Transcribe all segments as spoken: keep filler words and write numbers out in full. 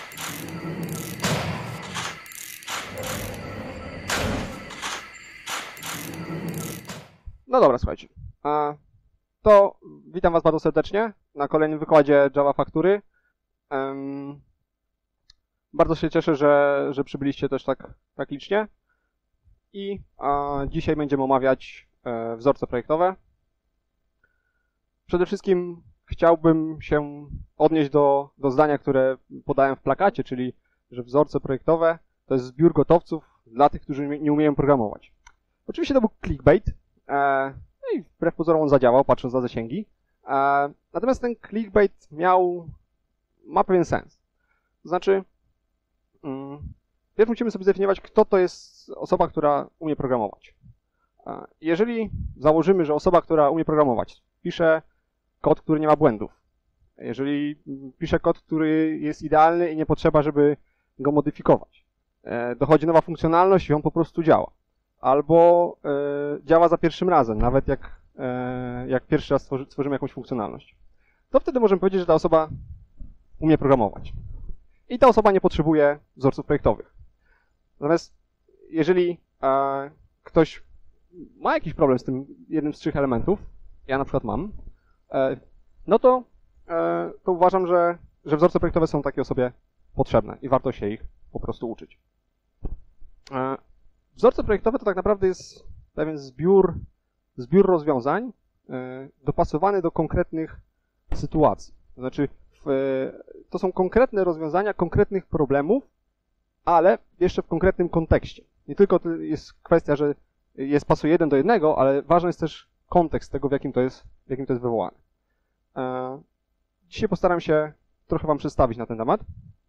No dobra, słuchajcie. To witam Was bardzo serdecznie na kolejnym wykładzie Java Faktury. Bardzo się cieszę, że, że przybyliście też tak, tak licznie. I a, dzisiaj będziemy omawiać e, wzorce projektowe. Przede wszystkim chciałbym się odnieść do, do zdania, które podałem w plakacie, czyli że wzorce projektowe to jest zbiór gotowców dla tych, którzy nie umieją programować. Oczywiście to był clickbait. E, no i wbrew pozorom on zadziałał, patrząc na zasięgi. E, natomiast ten clickbait miał, ma pewien sens. To znaczy, mm, pierw musimy sobie zdefiniować, kto to jest osoba, która umie programować. E, jeżeli założymy, że osoba, która umie programować, pisze kod, który nie ma błędów, jeżeli pisze kod, który jest idealny i nie potrzeba, żeby go modyfikować, e, dochodzi nowa funkcjonalność i on po prostu działa. Albo e, działa za pierwszym razem, nawet jak, e, jak pierwszy raz stworzy, stworzymy jakąś funkcjonalność. To wtedy możemy powiedzieć, że ta osoba umie programować. I ta osoba nie potrzebuje wzorców projektowych. Natomiast jeżeli e, ktoś ma jakiś problem z tym jednym z trzech elementów, ja na przykład mam, e, no to, e, to uważam, że, że wzorce projektowe są takiej osobie potrzebne i warto się ich po prostu uczyć. E, Wzorce projektowe to tak naprawdę jest pewien zbiór, zbiór rozwiązań e, dopasowany do konkretnych sytuacji. To znaczy, w, to są konkretne rozwiązania konkretnych problemów, ale jeszcze w konkretnym kontekście. Nie tylko to jest kwestia, że jest pasuje jeden do jednego, ale ważny jest też kontekst tego, w jakim to jest, w jakim to jest wywołane. E, dzisiaj postaram się trochę Wam przedstawić na ten temat.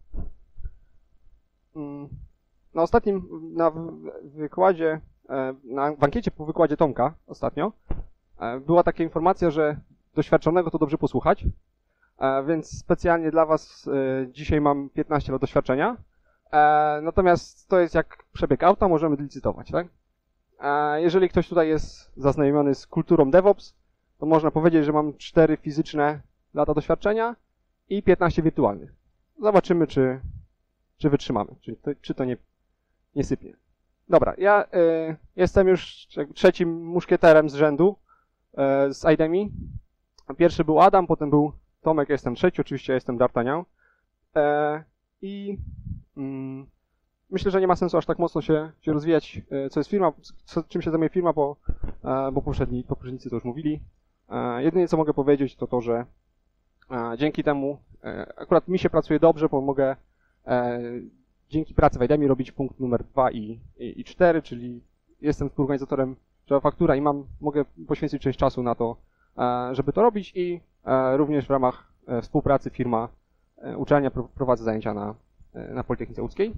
Mm. Na ostatnim, na wykładzie, na w ankiecie po wykładzie Tomka ostatnio, była taka informacja, że doświadczonego to dobrze posłuchać, więc specjalnie dla Was dzisiaj mam piętnaście lat doświadczenia, natomiast to jest jak przebieg auta, możemy licytować, tak? Jeżeli ktoś tutaj jest zaznajomiony z kulturą DevOps, to można powiedzieć, że mam cztery fizyczne lata doświadczenia i piętnaście wirtualnych. Zobaczymy, czy, czy wytrzymamy, czy to, czy to nie nie sypnie. Dobra, ja y, jestem już trzecim muszkieterem z rzędu y, z Idemi. Pierwszy był Adam, potem był Tomek, ja jestem trzeci, oczywiście ja jestem D'Artagnan. Y, I y, myślę, że nie ma sensu aż tak mocno się, się rozwijać, y, co jest firma, co, czym się zajmuje firma, bo, y, bo poprzedni, poprzednicy to już mówili. Y, jedynie co mogę powiedzieć to to, że y, dzięki temu y, akurat mi się pracuje dobrze, bo mogę y, dzięki pracy w Idemi robić punkt numer dwa i, i, i cztery, czyli jestem współorganizatorem Java Faktura i mam, mogę poświęcić część czasu na to, żeby to robić i również w ramach współpracy firma, uczelnia prowadzi zajęcia na, na Politechnice Łódzkiej.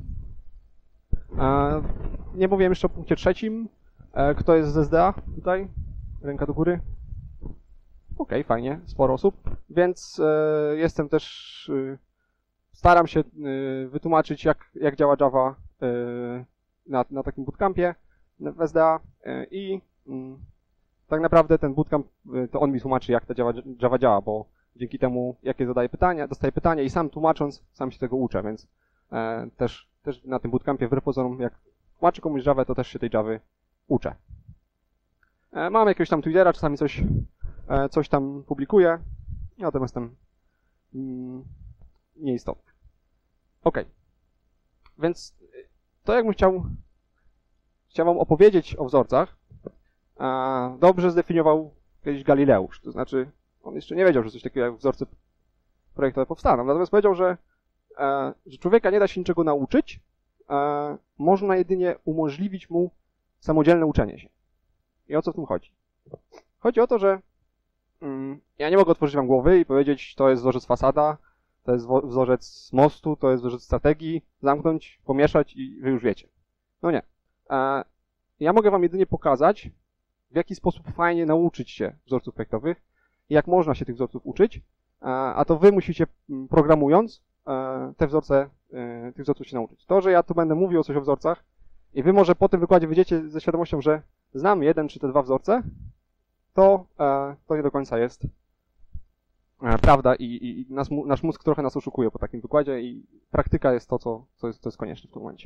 Nie mówiłem jeszcze o punkcie trzecim. Kto jest z S D A tutaj? Ręka do góry. Ok, fajnie, sporo osób, więc jestem też staram się wytłumaczyć, jak, jak działa Java na, na takim bootcampie w S D A i tak naprawdę ten bootcamp, to on mi tłumaczy, jak ta Java, Java działa, bo dzięki temu, jakie zadaję pytania, dostaję pytania i sam tłumacząc, sam się tego uczę, więc też, też na tym bootcampie wbrew pozorom, jak tłumaczę komuś Java, to też się tej Javy uczę. Mam jakiegoś tam Twittera, czasami coś, coś tam publikuję, natomiast tam nieistotne. Ok. Więc to jakbym chciał, chciał Wam opowiedzieć o wzorcach, dobrze zdefiniował kiedyś Galileusz. To znaczy, on jeszcze nie wiedział, że coś takiego jak wzorce projektowe powstaną. Natomiast powiedział, że, że człowieka nie da się niczego nauczyć, można jedynie umożliwić mu samodzielne uczenie się. I o co w tym chodzi? Chodzi o to, że mm, ja nie mogę otworzyć Wam głowy i powiedzieć, to jest wzorzec fasada, to jest wzorzec mostu, to jest wzorzec strategii, zamknąć, pomieszać i Wy już wiecie. No nie. Ja mogę Wam jedynie pokazać, w jaki sposób fajnie nauczyć się wzorców projektowych i jak można się tych wzorców uczyć, a to Wy musicie, programując, te wzorce, tych wzorców się nauczyć. To, że ja tu będę mówił coś o wzorcach i Wy może po tym wykładzie wyjdziecie ze świadomością, że znam jeden czy te dwa wzorce, to, to nie do końca jest prawda i, i, i nas, nasz mózg trochę nas oszukuje po takim wykładzie i praktyka jest to, co, co, jest, co jest konieczne w tym momencie.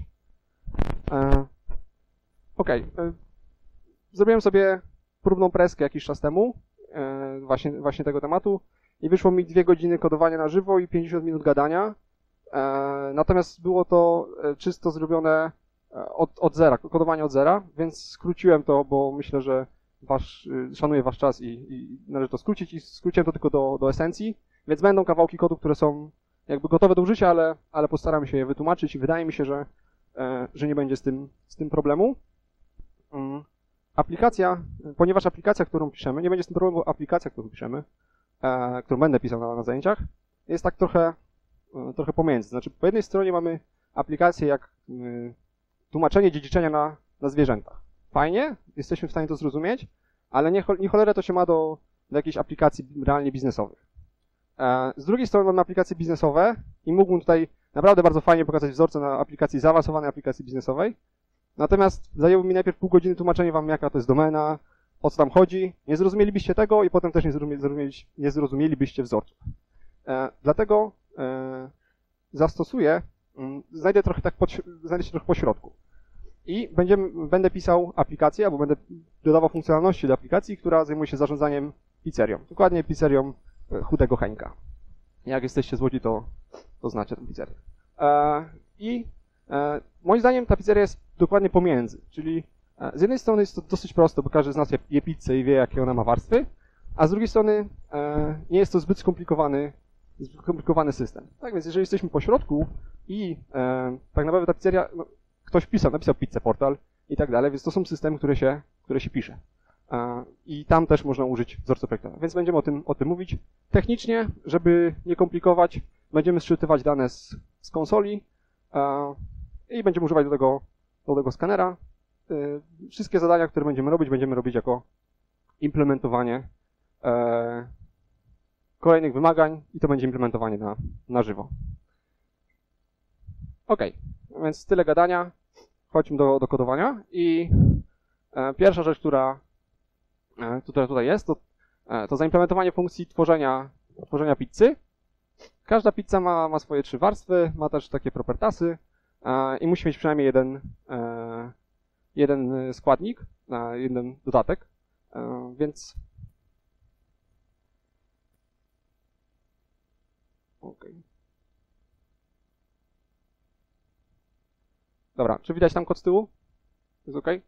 E, Okej. Okay. Zrobiłem sobie próbną preskę jakiś czas temu, e, właśnie, właśnie tego tematu i wyszło mi dwie godziny kodowania na żywo i pięćdziesiąt minut gadania. E, natomiast było to czysto zrobione od, od zera, kodowanie od zera, więc skróciłem to, bo myślę, że wasz, szanuję wasz czas i, i należy to skrócić i skróciłem to tylko do, do esencji, więc będą kawałki kodu, które są jakby gotowe do użycia, ale, ale postaram się je wytłumaczyć i wydaje mi się, że, e, że nie będzie z tym, z tym problemu. Mm. Aplikacja, ponieważ aplikacja, którą piszemy, nie będzie z tym problemu, bo aplikacja, którą piszemy, e, którą będę pisał na, na zajęciach, jest tak trochę, e, trochę pomiędzy. Znaczy, po jednej stronie mamy aplikację jak e, tłumaczenie dziedziczenia na, na zwierzętach. Fajnie, jesteśmy w stanie to zrozumieć, ale nie, nie cholerę to się ma do, do jakichś aplikacji realnie biznesowych. E, z drugiej strony mamy aplikacje biznesowe i mógłbym tutaj naprawdę bardzo fajnie pokazać wzorce na aplikacji zaawansowanej aplikacji biznesowej. Natomiast zajęło mi najpierw pół godziny tłumaczenie wam, jaka to jest domena, o co tam chodzi. Nie zrozumielibyście tego i potem też nie, zrozumieli, nie zrozumielibyście wzorców. E, dlatego e, zastosuję, m, znajdę trochę tak pod, znajdę się trochę po środku. I będziemy, będę pisał aplikację, albo będę dodawał funkcjonalności do aplikacji, która zajmuje się zarządzaniem pizzerią. Dokładnie pizzerią Chudego Heńka. Jak jesteście z Łodzi, to, to znacie tę pizzerię. E, I e, moim zdaniem ta pizzeria jest dokładnie pomiędzy. Czyli e, z jednej strony jest to dosyć proste, bo każdy z nas je, je pizzę i wie, jakie ona ma warstwy, a z drugiej strony e, nie jest to zbyt skomplikowany, zbyt skomplikowany system. Tak więc jeżeli jesteśmy po środku i e, tak naprawdę ta pizzeria... No, ktoś pisał, napisał Pizzę Portal i tak dalej, więc to są systemy, które się, które się pisze. I tam też można użyć wzorca projektowego. Więc będziemy o tym, o tym mówić. Technicznie, żeby nie komplikować, będziemy zczytywać dane z, z konsoli i będziemy używać do tego, do tego skanera. Wszystkie zadania, które będziemy robić, będziemy robić jako implementowanie kolejnych wymagań i to będzie implementowanie na, na żywo. Ok, więc tyle gadania. Chodźmy do, do kodowania i e, pierwsza rzecz, która, e, która tutaj jest, to, e, to zaimplementowanie funkcji tworzenia, tworzenia pizzy. Każda pizza ma, ma swoje trzy warstwy, ma też takie propertasy e, i musi mieć przynajmniej jeden, e, jeden składnik, e, jeden dodatek, e, więc okay. Dobra, czy widać tam kod z tyłu? Jest ok?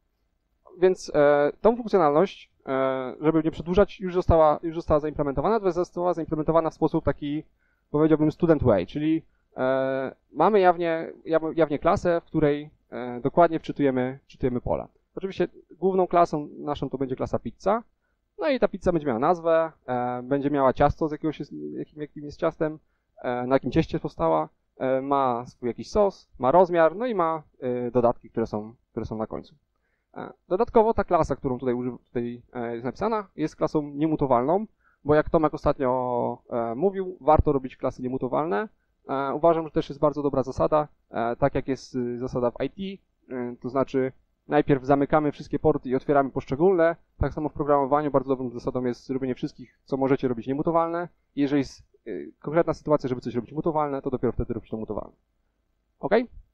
Więc e, tą funkcjonalność, e, żeby nie przedłużać, już została, już została zaimplementowana, natomiast została zaimplementowana w sposób taki, powiedziałbym, student way, czyli e, mamy jawnie, jawnie klasę, w której e, dokładnie wczytujemy, wczytujemy pola. Oczywiście główną klasą naszą to będzie klasa pizza, no i ta pizza będzie miała nazwę, e, będzie miała ciasto, z jakiegoś, jakim, jakim jest ciastem, e, na jakim cieście powstała, ma swój jakiś sos, ma rozmiar, no i ma y, dodatki, które są, które są na końcu. E, dodatkowo ta klasa, którą tutaj, tutaj e, jest napisana, jest klasą niemutowalną, bo jak Tomek ostatnio e, mówił, warto robić klasy niemutowalne. E, uważam, że też jest bardzo dobra zasada, e, tak jak jest y, zasada w I T, y, to znaczy najpierw zamykamy wszystkie porty i otwieramy poszczególne. Tak samo w programowaniu bardzo dobrą zasadą jest zrobienie wszystkich, co możecie robić niemutowalne. Jeżeli jest y, konkretna sytuacja, żeby coś robić mutowalne, to dopiero wtedy robić to mutowalne. Ok?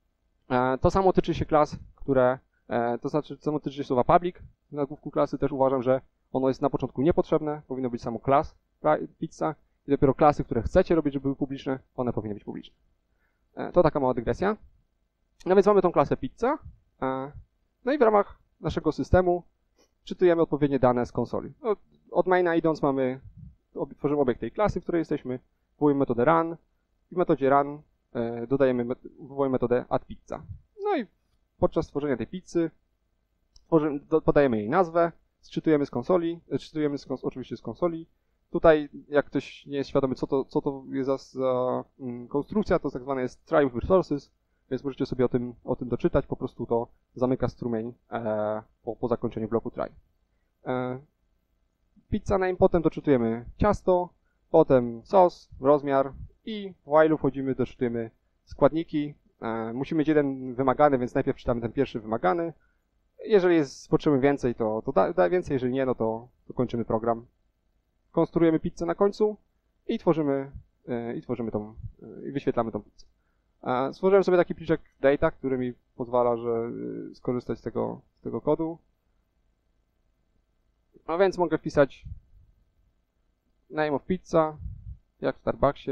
E, to samo tyczy się klas, które, e, to znaczy, to samo tyczy się słowa public. Na nagłówku klasy też uważam, że ono jest na początku niepotrzebne, powinno być samo class, pizza i dopiero klasy, które chcecie robić, żeby były publiczne, one powinny być publiczne. E, to taka mała dygresja. No więc mamy tą klasę pizza. E, no i w ramach naszego systemu czytujemy odpowiednie dane z konsoli. No, od maina idąc mamy, tworzymy obiekt tej klasy, w której jesteśmy, wołujemy metodę run i w metodzie run e, dodajemy, wołujemy metodę addPizza. No i podczas tworzenia tej pizzy tworzymy, do, podajemy jej nazwę, sczytujemy z konsoli, sczytujemy z kons oczywiście z konsoli. Tutaj, jak ktoś nie jest świadomy, co to, co to jest za, za mm, konstrukcja, to tak zwane jest try with resources, więc możecie sobie o tym, o tym doczytać, po prostu to zamyka strumień e, po, po zakończeniu bloku try. E, pizza name, potem doczytujemy ciasto, potem sos, rozmiar i w while'u wchodzimy, doczytujemy składniki. E, musimy mieć jeden wymagany, więc najpierw czytamy ten pierwszy wymagany. Jeżeli jest potrzeby więcej, to, to da, da więcej, jeżeli nie, no to, to kończymy program. Konstruujemy pizzę na końcu i tworzymy, i tworzymy tą, i wyświetlamy tą pizzę. Stworzyłem sobie taki pliczek data, który mi pozwala, że skorzystać z tego, z tego kodu. A więc mogę wpisać name of pizza, jak w Starbucksie,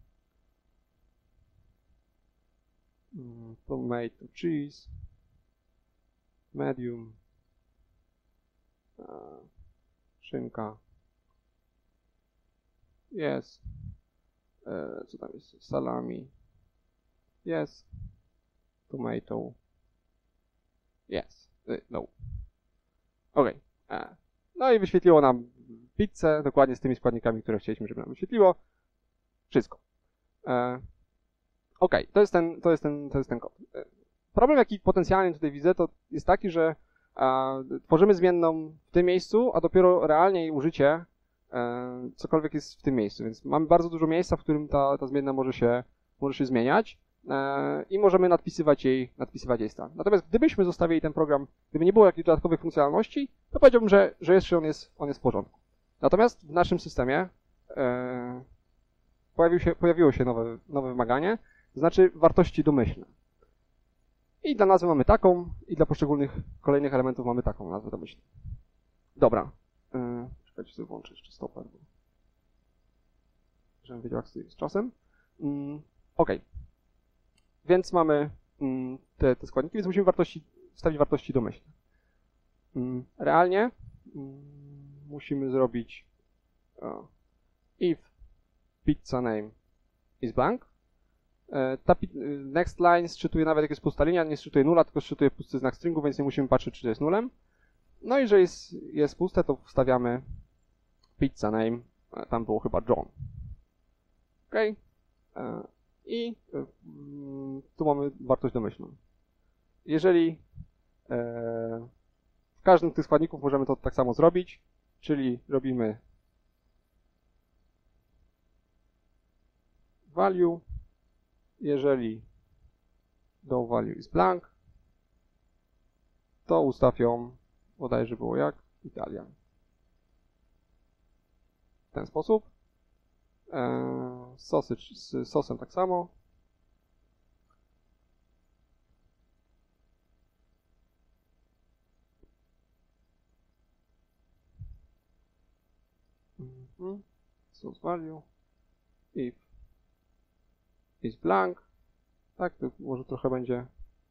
tomato cheese, medium, szynka, jest, co tam jest, salami, jest, tomato, jest, no. Ok. No i wyświetliło nam pizzę, dokładnie z tymi składnikami, które chcieliśmy, żeby nam wyświetliło. Wszystko. Ok, to jest ten, to jest ten, to jest ten kod. Problem, jaki potencjalnie tutaj widzę, to jest taki, że tworzymy zmienną w tym miejscu, a dopiero realnie jej użycie cokolwiek jest w tym miejscu. Więc mamy bardzo dużo miejsca, w którym ta, ta zmienna może się, może się zmieniać i możemy nadpisywać jej, nadpisywać jej stan. Natomiast gdybyśmy zostawili ten program, gdyby nie było jakichś dodatkowych funkcjonalności, to powiedziałbym, że, że jeszcze on jest, on jest w porządku. Natomiast w naszym systemie e, pojawił się, pojawiło się nowe, nowe wymaganie, to znaczy wartości domyślne. I dla nazwy mamy taką, i dla poszczególnych kolejnych elementów mamy taką nazwę domyślną. Dobra. E, czekajcie, sobie włączę jeszcze stoper, bo żebym wiedział, jak stoi z czasem. Mm, ok. Więc mamy mm, te, te składniki, więc musimy wartości, wstawić wartości domyślne. Mm, realnie mm, musimy zrobić uh, if pizza name is blank. E, ta next line sczytuje nawet jak jest pusta linia, nie sczytuje nula, tylko sczytuje pusty znak stringu, więc nie musimy patrzeć, czy to jest nulem. No i jeżeli jest, jest puste, to wstawiamy pizza name, tam było chyba John. Ok. E, I e, tu mamy wartość domyślną. Jeżeli e, w każdym z tych składników możemy to tak samo zrobić, czyli robimy value, jeżeli do value is blank, to ustaw ją, bodajże było jak, Italian. W ten sposób. Eee, sausage z sosem tak samo. Mm-hmm. Source value. If is blank. Tak, to może trochę będzie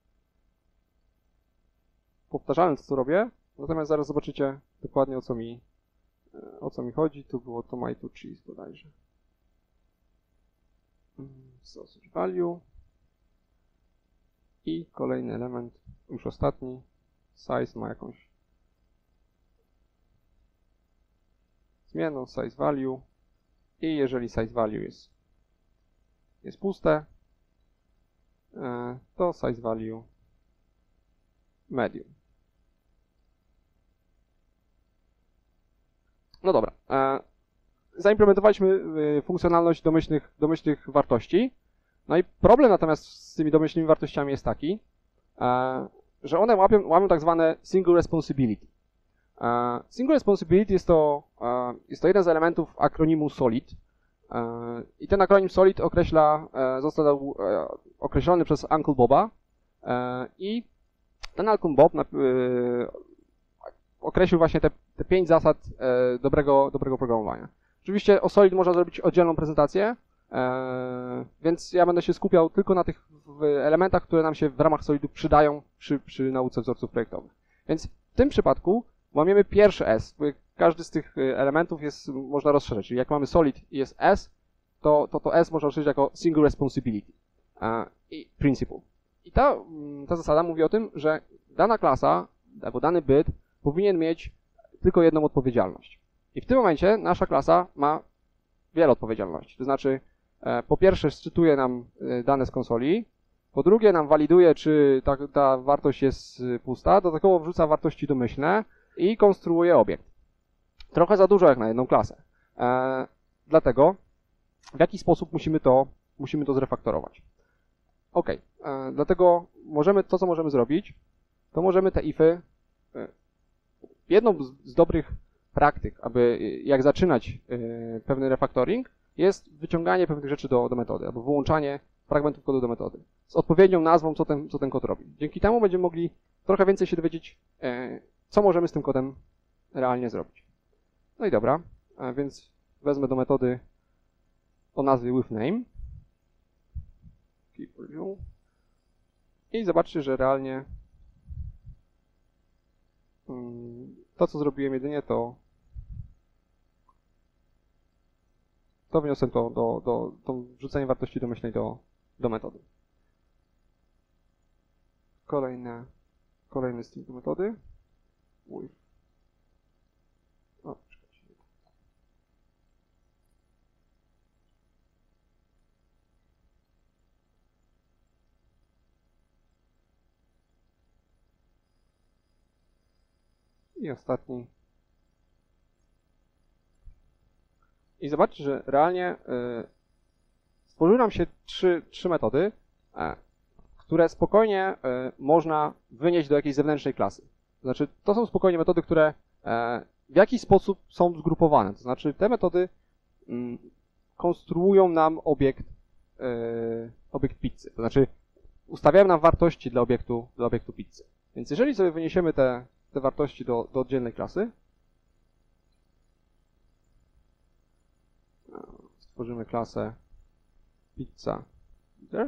powtarzalne to, co robię. Natomiast zaraz zobaczycie dokładnie, o co mi, o co mi chodzi. Tu było tomato cheese bodajże. Sausage value. I kolejny element, już ostatni. Size ma jakąś zmienną, size value. I jeżeli size value jest, jest puste, to size value medium. No dobra. Zaimplementowaliśmy funkcjonalność domyślnych, domyślnych wartości. No i problem natomiast z tymi domyślnymi wartościami jest taki, że one łapią, łapią tak zwane single responsibility. Single responsibility jest to, jest to jeden z elementów akronimu SOLID. I ten akronim SOLID określa, został określony przez Uncle Boba i ten Uncle Bob określił właśnie te, te pięć zasad dobrego, dobrego programowania. Oczywiście o SOLID można zrobić oddzielną prezentację, więc ja będę się skupiał tylko na tych elementach, które nam się w ramach SOLIDu przydają przy, przy nauce wzorców projektowych. Więc w tym przypadku łamiemy pierwszy S. Każdy z tych elementów jest, można rozszerzyć. Czyli jak mamy SOLID i jest S, to to, to S można rozszerzyć jako Single Responsibility i Principle. I ta, ta zasada mówi o tym, że dana klasa albo dany byt powinien mieć tylko jedną odpowiedzialność. I w tym momencie nasza klasa ma wiele odpowiedzialności. To znaczy, po pierwsze szczytuje nam dane z konsoli, po drugie nam waliduje, czy ta, ta wartość jest pusta, dodatkowo wrzuca wartości domyślne i konstruuje obiekt. Trochę za dużo jak na jedną klasę. E, dlatego w jaki sposób musimy to, musimy to zrefaktorować. Ok, e, dlatego możemy, to co możemy zrobić, to możemy te ify, e, jedną z, z dobrych praktyk, aby jak zaczynać e, pewny refactoring, jest wyciąganie pewnych rzeczy do, do metody, albo wyłączanie fragmentów kodu do metody z odpowiednią nazwą, co ten, co ten kod robi. Dzięki temu będziemy mogli trochę więcej się dowiedzieć, co możemy z tym kodem realnie zrobić. No i dobra, a więc wezmę do metody o nazwie withName i zobaczcie, że realnie to, co zrobiłem jedynie, to to wniosłem to do, do, do wrzucenia wartości domyślnej do, do metody. Kolejne, kolejny string do metody. With. O, czekajcie. I ostatni. I zobaczcie, że realnie y, stworzyły nam się trzy, trzy metody, e, które spokojnie y, można wynieść do jakiejś zewnętrznej klasy. To znaczy, to są spokojnie metody, które e, w jakiś sposób są zgrupowane. To znaczy, te metody y, konstruują nam obiekt, y, obiekt pizzy. To znaczy, ustawiają nam wartości dla obiektu, dla obiektu pizzy. Więc jeżeli sobie wyniesiemy te, te wartości do, do oddzielnej klasy, stworzymy klasę pizza builder.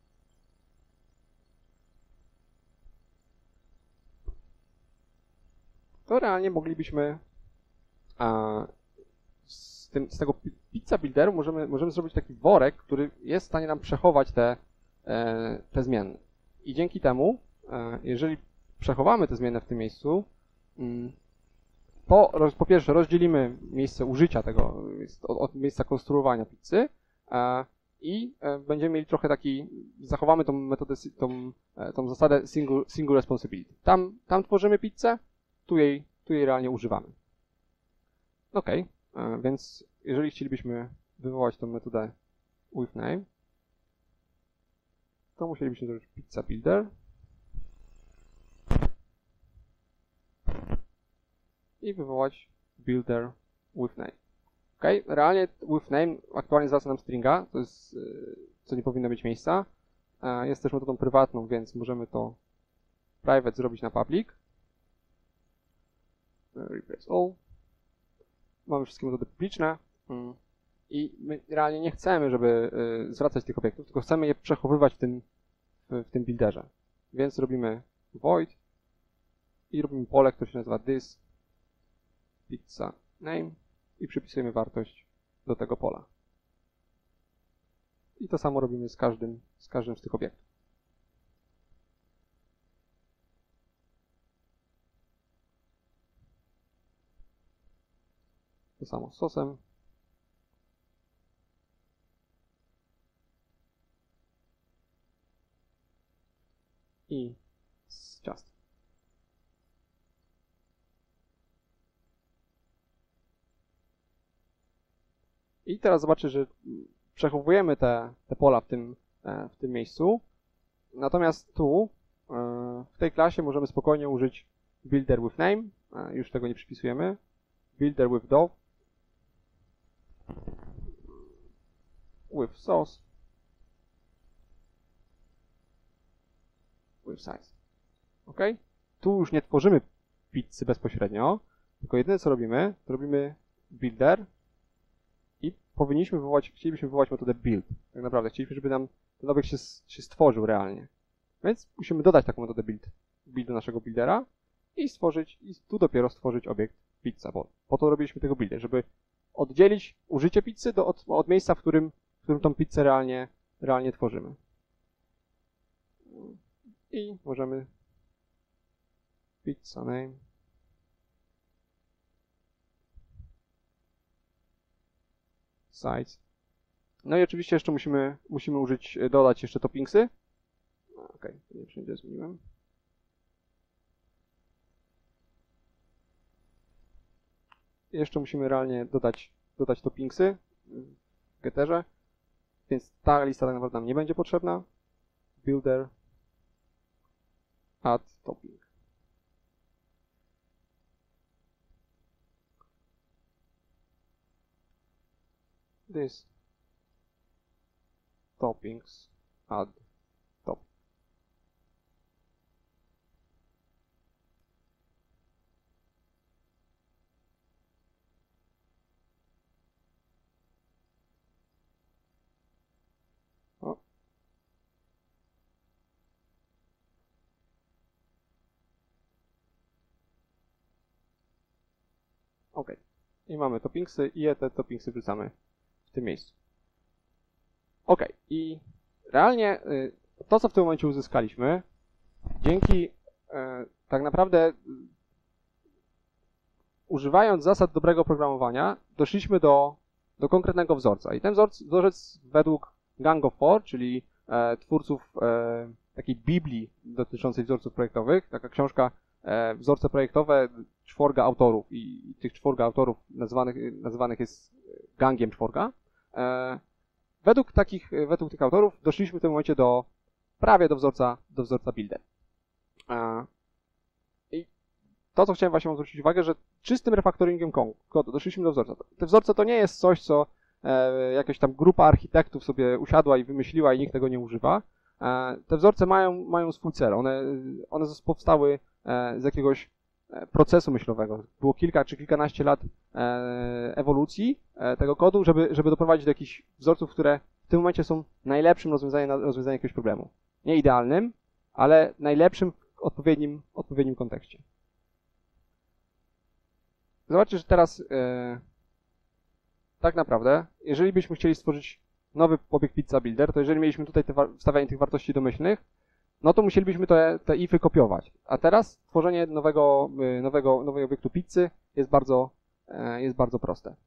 To realnie moglibyśmy a, z, tym, z tego pizza builderu możemy, możemy zrobić taki worek, który jest w stanie nam przechować te, e, te zmienne. I dzięki temu, e, jeżeli przechowamy te zmienne w tym miejscu, mm, Po, po pierwsze, rozdzielimy miejsce użycia tego od, od miejsca konstruowania pizzy e, i e, będziemy mieli trochę taki, zachowamy tą metodę, tą, e, tą zasadę single, single responsibility. Tam, tam tworzymy pizzę, tu jej, tu jej realnie używamy. Ok, e, więc jeżeli chcielibyśmy wywołać tą metodę withName, to musielibyśmy zrobić pizza builder. I wywołać builder withName. Ok, realnie withName aktualnie zwraca nam stringa, to jest, co nie powinno mieć miejsca. Jest też metodą prywatną, więc możemy to private zrobić na public. Replace all. Mamy wszystkie metody publiczne i my realnie nie chcemy, żeby zwracać tych obiektów, tylko chcemy je przechowywać w tym, w tym builderze. Więc robimy void i robimy pole, które się nazywa this pizza name i przypisujemy wartość do tego pola. I to samo robimy z każdym z, każdym z tych obiektów. To samo z sosem. I z ciastem. I teraz zobaczcie, że przechowujemy te, te pola w tym, w tym miejscu. Natomiast tu, w tej klasie możemy spokojnie użyć builder with name. Już tego nie przypisujemy. Builder with dough. With sauce. With size. Ok? Tu już nie tworzymy pizzy bezpośrednio, tylko jedyne co robimy, to robimy builder i powinniśmy wywołać, chcielibyśmy wywołać metodę build. Tak naprawdę chcieliśmy, żeby nam ten obiekt się, się stworzył realnie. Więc musimy dodać taką metodę build, build do naszego buildera i stworzyć, i tu dopiero stworzyć obiekt pizza, bo po to robiliśmy tego builder, żeby oddzielić użycie pizzy do, od, od miejsca, w którym, w którym tą pizzę realnie, realnie tworzymy. I możemy pizza name size. No i oczywiście jeszcze musimy, musimy użyć, dodać jeszcze toppingsy. Ok, to nie wszędzie zmieniłem. I jeszcze musimy realnie dodać, dodać toppingsy w getterze, więc ta lista tak naprawdę nam nie będzie potrzebna. Builder add topping. This toppings add top. O. Ok. I mamy toppingsy i te toppingsy wrzucamy w tym miejscu. Ok. I realnie to, co w tym momencie uzyskaliśmy, dzięki tak naprawdę używając zasad dobrego programowania, doszliśmy do, do konkretnego wzorca. I ten wzorc, wzorzec według Gang of Four, czyli e, twórców e, takiej Biblii dotyczącej wzorców projektowych, taka książka e, Wzorce projektowe czworga autorów i, i tych czworga autorów nazywanych, nazywanych jest gangiem czworga. E, według, takich, według tych autorów doszliśmy w tym momencie do prawie do wzorca, do wzorca Builder. E, I to, co chciałem właśnie zwrócić uwagę, że czystym refaktoringiem kodu doszliśmy do wzorca. Te wzorce to nie jest coś, co e, jakaś tam grupa architektów sobie usiadła i wymyśliła i nikt tego nie używa. E, te wzorce mają, mają swój cel. One, one powstały e, z jakiegoś procesu myślowego. Było kilka czy kilkanaście lat e, ewolucji e, tego kodu, żeby, żeby doprowadzić do jakichś wzorców, które w tym momencie są najlepszym rozwiązaniem na rozwiązanie jakiegoś problemu. Nie idealnym, ale najlepszym w odpowiednim, odpowiednim kontekście. Zobaczcie, że teraz e, tak naprawdę, jeżeli byśmy chcieli stworzyć nowy obiekt Pizza Builder, to jeżeli mieliśmy tutaj te wstawianie tych wartości domyślnych, no to musielibyśmy te, te ify kopiować. A teraz tworzenie nowego, nowego, nowego obiektu pizzy jest bardzo, e, jest bardzo proste.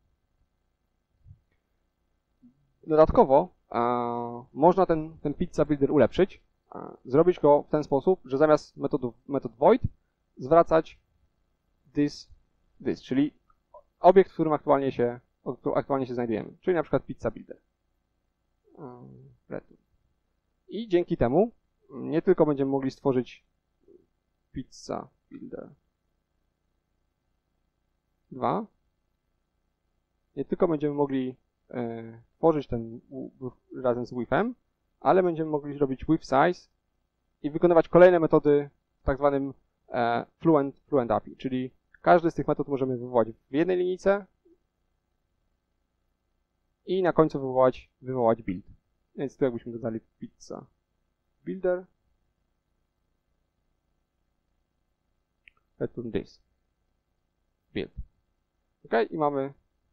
Dodatkowo e, można ten, ten Pizza Builder ulepszyć, e, zrobić go w ten sposób, że zamiast metodu, metod void zwracać this this, czyli obiekt, w którym aktualnie się, aktualnie się znajdujemy, czyli na przykład Pizza Builder. I dzięki temu nie tylko będziemy mogli stworzyć Pizza Builder dwa, nie tylko będziemy mogli e, tworzyć ten razem z withem, ale będziemy mogli zrobić with size i wykonywać kolejne metody w tak zwanym e, fluent, fluent A P I, czyli każdy z tych metod możemy wywołać w jednej linijce i na końcu wywołać, wywołać build. Więc tu jakbyśmy dodali Pizza Builder, return this, build. Ok, i mamy,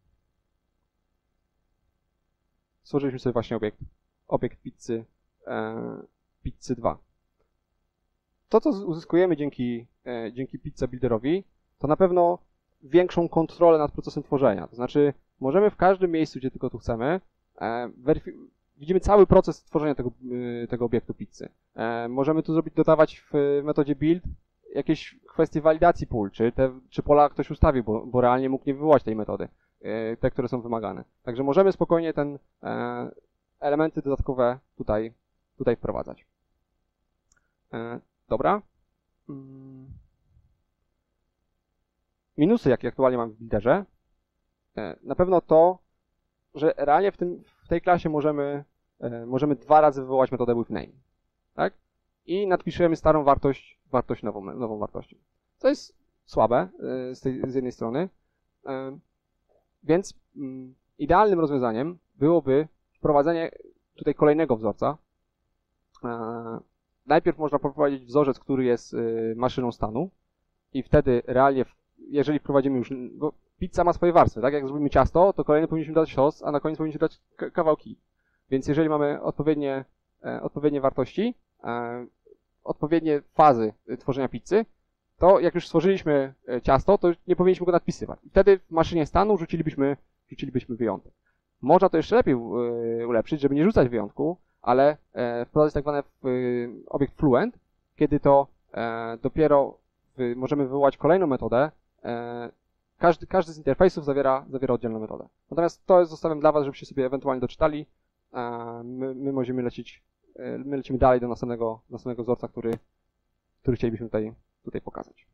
stworzyliśmy sobie właśnie obiekt, obiekt pizzy, e, pizzy dwa. To, co uzyskujemy dzięki, e, dzięki Pizza Builderowi, to na pewno większą kontrolę nad procesem tworzenia. To znaczy, możemy w każdym miejscu, gdzie tylko tu chcemy, e, widzimy cały proces tworzenia tego, e, tego obiektu pizzy. E, możemy tu zrobić, dodawać w metodzie build jakieś kwestie walidacji pól, czy, te, czy pola ktoś ustawił, bo, bo realnie mógł nie wywołać tej metody, e, te, które są wymagane. Także możemy spokojnie ten e, elementy dodatkowe tutaj, tutaj wprowadzać. E, dobra. Mm. Minusy, jakie aktualnie mam w builderze, na pewno to, że realnie w, tym, w tej klasie możemy, możemy dwa razy wywołać metodę withName, tak? I nadpiszemy starą wartość, wartość nową, nową wartością. Co jest słabe z, tej, z jednej strony, więc idealnym rozwiązaniem byłoby wprowadzenie tutaj kolejnego wzorca. Najpierw można poprowadzić wzorzec, który jest maszyną stanu i wtedy realnie jeżeli wprowadzimy już, bo pizza ma swoje warstwy, tak? Jak zrobimy ciasto, to kolejny powinniśmy dać sos, a na koniec powinniśmy dać kawałki. Więc jeżeli mamy odpowiednie, e, odpowiednie wartości, e, odpowiednie fazy tworzenia pizzy, to jak już stworzyliśmy ciasto, to nie powinniśmy go nadpisywać. I wtedy w maszynie stanu rzucilibyśmy, rzucilibyśmy wyjątek. Można to jeszcze lepiej e, ulepszyć, żeby nie rzucać wyjątku, ale e, wprowadzać tak zwany obiekt fluent, kiedy to e, dopiero w, możemy wywołać kolejną metodę. Każdy, każdy z interfejsów zawiera, zawiera oddzielną metodę. Natomiast to jest zostawiam dla Was, żebyście sobie ewentualnie doczytali. My, my możemy lecieć, my lecimy dalej do następnego, następnego wzorca, który, który chcielibyśmy tutaj, tutaj pokazać.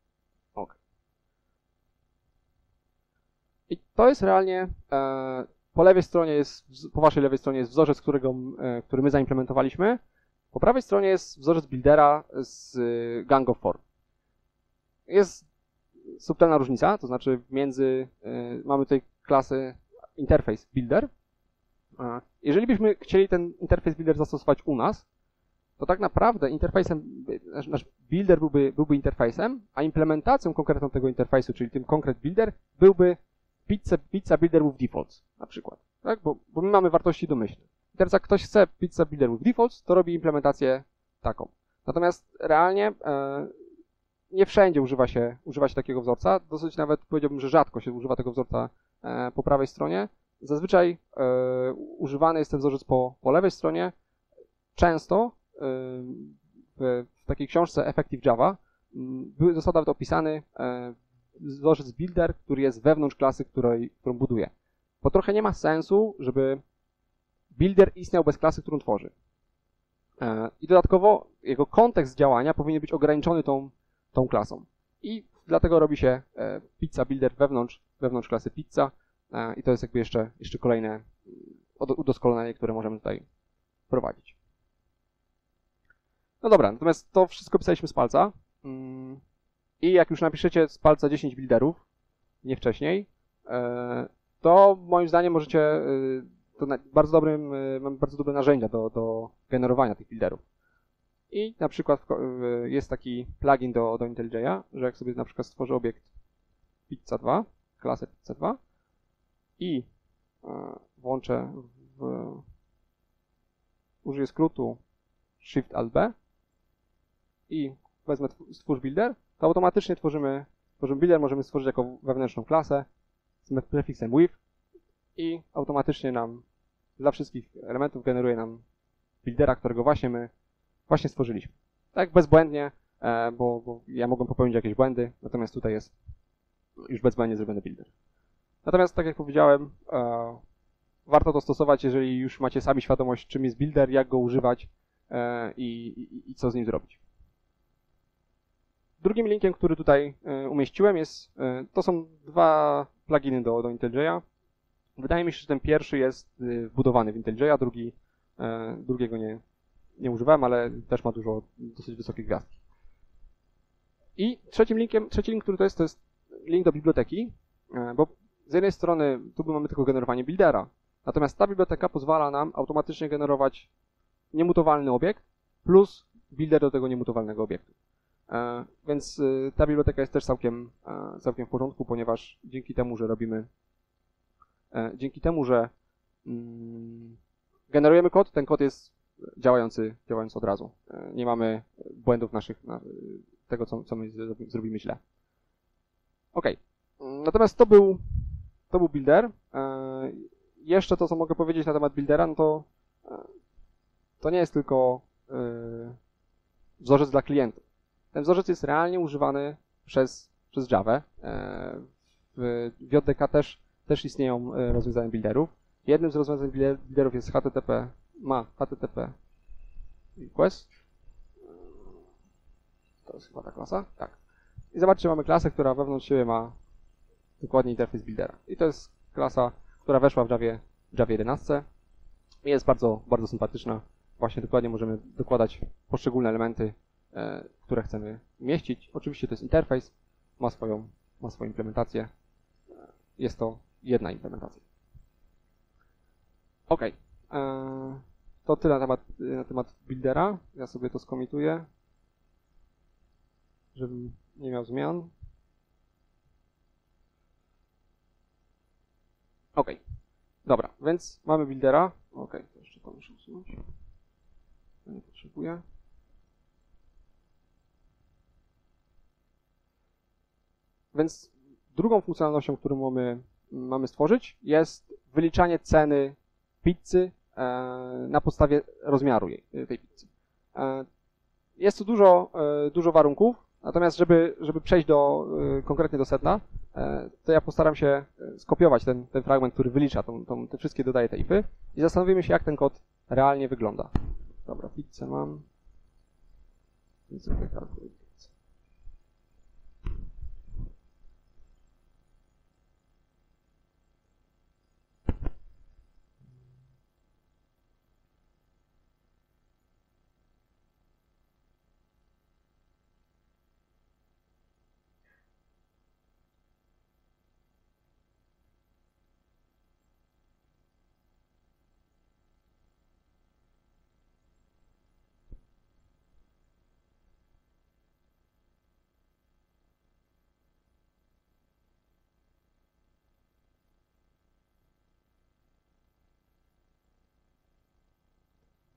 Ok. I to jest realnie, po lewej stronie jest, po waszej lewej stronie jest wzorzec, którego, który my zaimplementowaliśmy. Po prawej stronie jest wzorzec buildera z Gang of Four. Jest subtelna różnica, to znaczy między, mamy tutaj klasy interface builder. Jeżeli byśmy chcieli ten interface builder zastosować u nas, to tak naprawdę interfejsem, nasz builder byłby, byłby interfejsem, a implementacją konkretną tego interfejsu, czyli tym konkret builder, byłby pizza, pizza builder with defaults, na przykład. Tak? Bo, bo my mamy wartości domyślne. I teraz jak ktoś chce pizza builder with defaults, to robi implementację taką. Natomiast realnie e, nie wszędzie używa się, używa się takiego wzorca. Dosyć nawet powiedziałbym, że rzadko się używa tego wzorca e, po prawej stronie. Zazwyczaj e, używany jest ten wzorzec po, po lewej stronie. Często e, w, w takiej książce Effective Java był, został nawet opisany e, wzorzec builder, który jest wewnątrz klasy, której, którą buduje. Bo trochę nie ma sensu, żeby builder istniał bez klasy, którą tworzy. E, I dodatkowo jego kontekst działania powinien być ograniczony tą, tą klasą. I dlatego robi się e, pizza builder wewnątrz, wewnątrz klasy pizza. I to jest jakby jeszcze, jeszcze kolejne udoskonalenie, które możemy tutaj wprowadzić. No dobra, natomiast to wszystko pisaliśmy z palca. I jak już napiszecie z palca dziesięć builderów, nie wcześniej, to moim zdaniem możecie, to bardzo dobrym, mamy bardzo dobre narzędzia do, do generowania tych builderów. I na przykład jest taki plugin do, do IntelliJ'a, że jak sobie na przykład stworzę obiekt pizza dwa, klasę pizza dwa, i włączę w, użyję skrótu Shift Alt B i wezmę stwórz builder, to automatycznie tworzymy, tworzymy builder, możemy stworzyć jako wewnętrzną klasę z prefiksem with i automatycznie nam dla wszystkich elementów generuje nam buildera, którego właśnie my właśnie stworzyliśmy. Tak bezbłędnie, bo, bo ja mogłem popełnić jakieś błędy, natomiast tutaj jest już bezbłędnie zrobiony builder. Natomiast, tak jak powiedziałem, e, warto to stosować, jeżeli już macie sami świadomość, czym jest builder, jak go używać e, i, i, i co z nim zrobić. Drugim linkiem, który tutaj e, umieściłem, jest, e, to są dwa pluginy do, do IntelliJ'a. Wydaje mi się, że ten pierwszy jest e, wbudowany w IntelliJ'a, drugi, e, drugiego nie, nie używałem, ale też ma dużo, dosyć wysokie gwiazdki. I trzecim linkiem, trzeci link, który to jest, to jest link do biblioteki, e, bo z jednej strony tu mamy tylko generowanie buildera, natomiast ta biblioteka pozwala nam automatycznie generować niemutowalny obiekt plus builder do tego niemutowalnego obiektu. E, więc y, ta biblioteka jest też całkiem, e, całkiem w porządku, ponieważ dzięki temu, że robimy, e, dzięki temu, że mm, generujemy kod, ten kod jest działający, działający od razu. E, nie mamy błędów naszych, na, tego, co, co my zrobimy źle. Ok. Natomiast to był, to był builder. E, jeszcze to, co mogę powiedzieć na temat buildera, no to e, to nie jest tylko e, wzorzec dla klientów. Ten wzorzec jest realnie używany przez, przez Java. E, w J D K też, też istnieją rozwiązania builderów. Jednym z rozwiązań builderów jest H T T P, ma H T T P request. To jest chyba ta klasa? Tak. I zobaczcie, mamy klasę, która wewnątrz siebie ma dokładnie interfejs buildera. I to jest klasa, która weszła w Javie, Javie jedenaście i jest bardzo, bardzo sympatyczna. Właśnie dokładnie możemy dokładać poszczególne elementy, e, które chcemy umieścić. Oczywiście to jest interfejs, ma swoją, ma swoją implementację. Jest to jedna implementacja. Ok. E, to tyle na temat, na temat buildera. Ja sobie to skomituję, żebym nie miał zmian. Ok, dobra, więc mamy buildera. Ok, to jeszcze to muszę usunąć. To nie potrzebuję. Więc drugą funkcjonalnością, którą mamy, mamy stworzyć, jest wyliczanie ceny pizzy e, na podstawie rozmiaru jej, tej pizzy. E, jest tu dużo, e, dużo warunków, natomiast żeby, żeby przejść do, e, konkretnie do sedna, e, to ja postaram się skopiować ten, ten fragment, który wylicza tą, tą, te wszystkie dodaje te ify i zastanowimy się, jak ten kod realnie wygląda. Dobra, pizzę mam.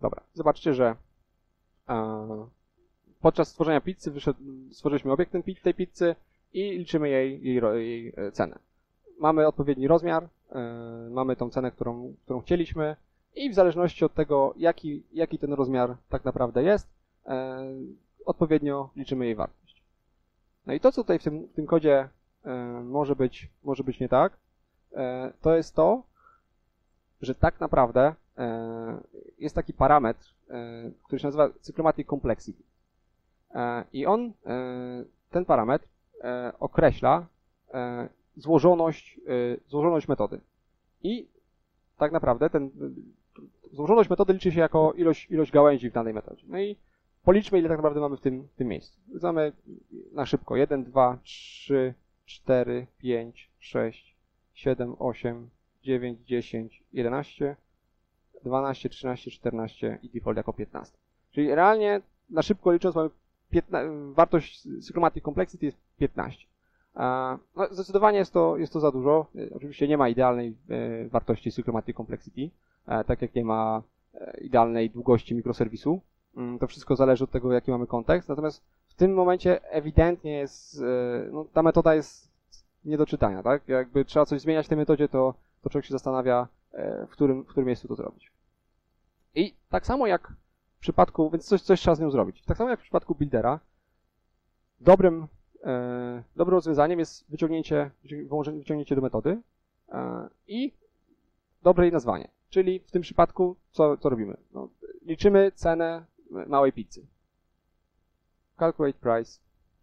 Dobra, zobaczcie, że e, podczas stworzenia pizzy wyszedł, stworzyliśmy obiekt ten, tej pizzy i liczymy jej, jej, jej cenę. Mamy odpowiedni rozmiar, e, mamy tą cenę, którą, którą chcieliśmy i w zależności od tego, jaki, jaki ten rozmiar tak naprawdę jest, e, odpowiednio liczymy jej wartość. No i to, co tutaj w tym, w tym kodzie e, może być, może być nie tak, e, to jest to, że tak naprawdę e, jest taki parametr, e, który się nazywa Cyclomatic Complexity. E, I on, e, ten parametr e, określa e, złożoność, e, złożoność metody. I tak naprawdę ten, złożoność metody liczy się jako ilość, ilość gałęzi w danej metodzie. No i policzmy, ile tak naprawdę mamy w tym, w tym miejscu. Mamy na szybko jeden, dwa, trzy, cztery, pięć, sześć, siedem, osiem, dziewięć, dziesięć, jedenaście, dwanaście, trzynaście, czternaście i default jako piętnaście. Czyli realnie na szybko licząc mamy piętnaście, wartość Cyclomatic Complexity jest piętnaście. No, zdecydowanie jest to, jest to za dużo. Oczywiście nie ma idealnej wartości Cyclomatic Complexity, tak jak nie ma idealnej długości mikroserwisu. To wszystko zależy od tego, jaki mamy kontekst. Natomiast w tym momencie ewidentnie jest, no, ta metoda jest nie do czytania, tak? Jakby trzeba coś zmieniać w tej metodzie, to, to człowiek się zastanawia, w którym, w którym miejscu to zrobić. I tak samo jak w przypadku, więc coś, coś trzeba z nią zrobić. Tak samo jak w przypadku buildera, dobrym, e, dobrym rozwiązaniem jest wyciągnięcie, wyciągnięcie do metody e, i dobre jej nazwanie. Czyli w tym przypadku co, co robimy? No, liczymy cenę małej pizzy. Calculate price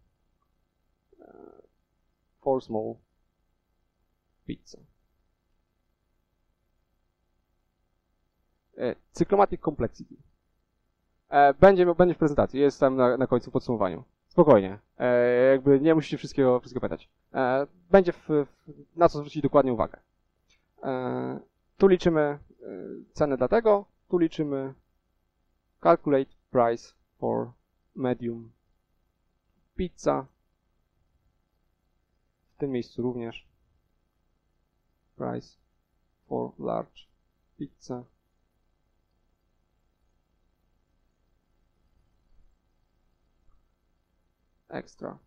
for small pizza. Cyclomatic Complexity. Będzie, będzie w prezentacji, jest tam na, na końcu w podsumowaniu. Spokojnie, jakby nie musicie wszystkiego, wszystkiego pamiętać. Będzie w, w, na co zwrócić dokładnie uwagę. Tu liczymy cenę dla tego, tu liczymy calculate price for medium pizza. W tym miejscu również price for large pizza. Extra.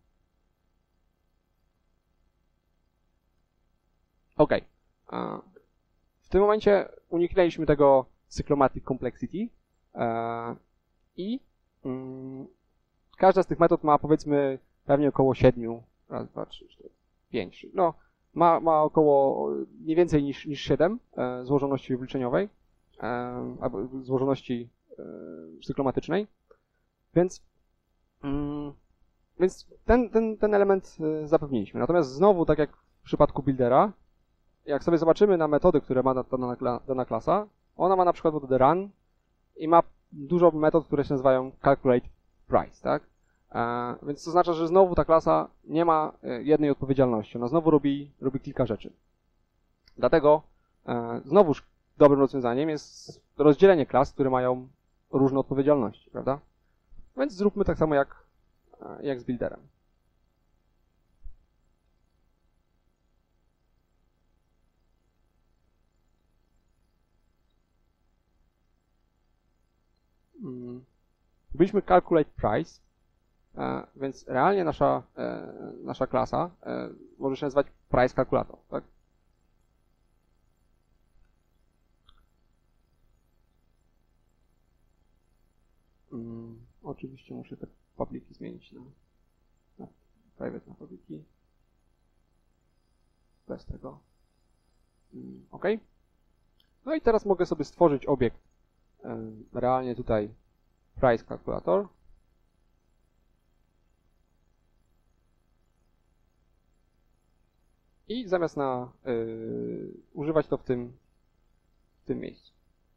Ok. W tym momencie uniknęliśmy tego Cyclomatic Complexity i każda z tych metod ma, powiedzmy, pewnie około siedmiu, raz, dwa, trzy, cztery, pięć, no ma, ma około nie więcej niż, niż siedem złożoności obliczeniowej albo złożoności cyklomatycznej, więc Więc ten, ten, ten element zapewniliśmy. Natomiast znowu, tak jak w przypadku buildera, jak sobie zobaczymy na metody, które ma dana, dana klasa, ona ma na przykład metodę run i ma dużo metod, które się nazywają calculate price, tak? E, więc to oznacza, że znowu ta klasa nie ma jednej odpowiedzialności. Ona znowu robi, robi kilka rzeczy. Dlatego e, znowuż dobrym rozwiązaniem jest rozdzielenie klas, które mają różne odpowiedzialności, prawda? Więc zróbmy tak samo jak jak z builderem. Byliśmy calculate price, więc realnie nasza, nasza klasa może się nazywać price calculator, tak? Oczywiście muszę te publiki zmienić na, na private na publiki. Bez tego. OK. No i teraz mogę sobie stworzyć obiekt realnie tutaj price calculator. I zamiast na yy, używać to w tym, w tym miejscu.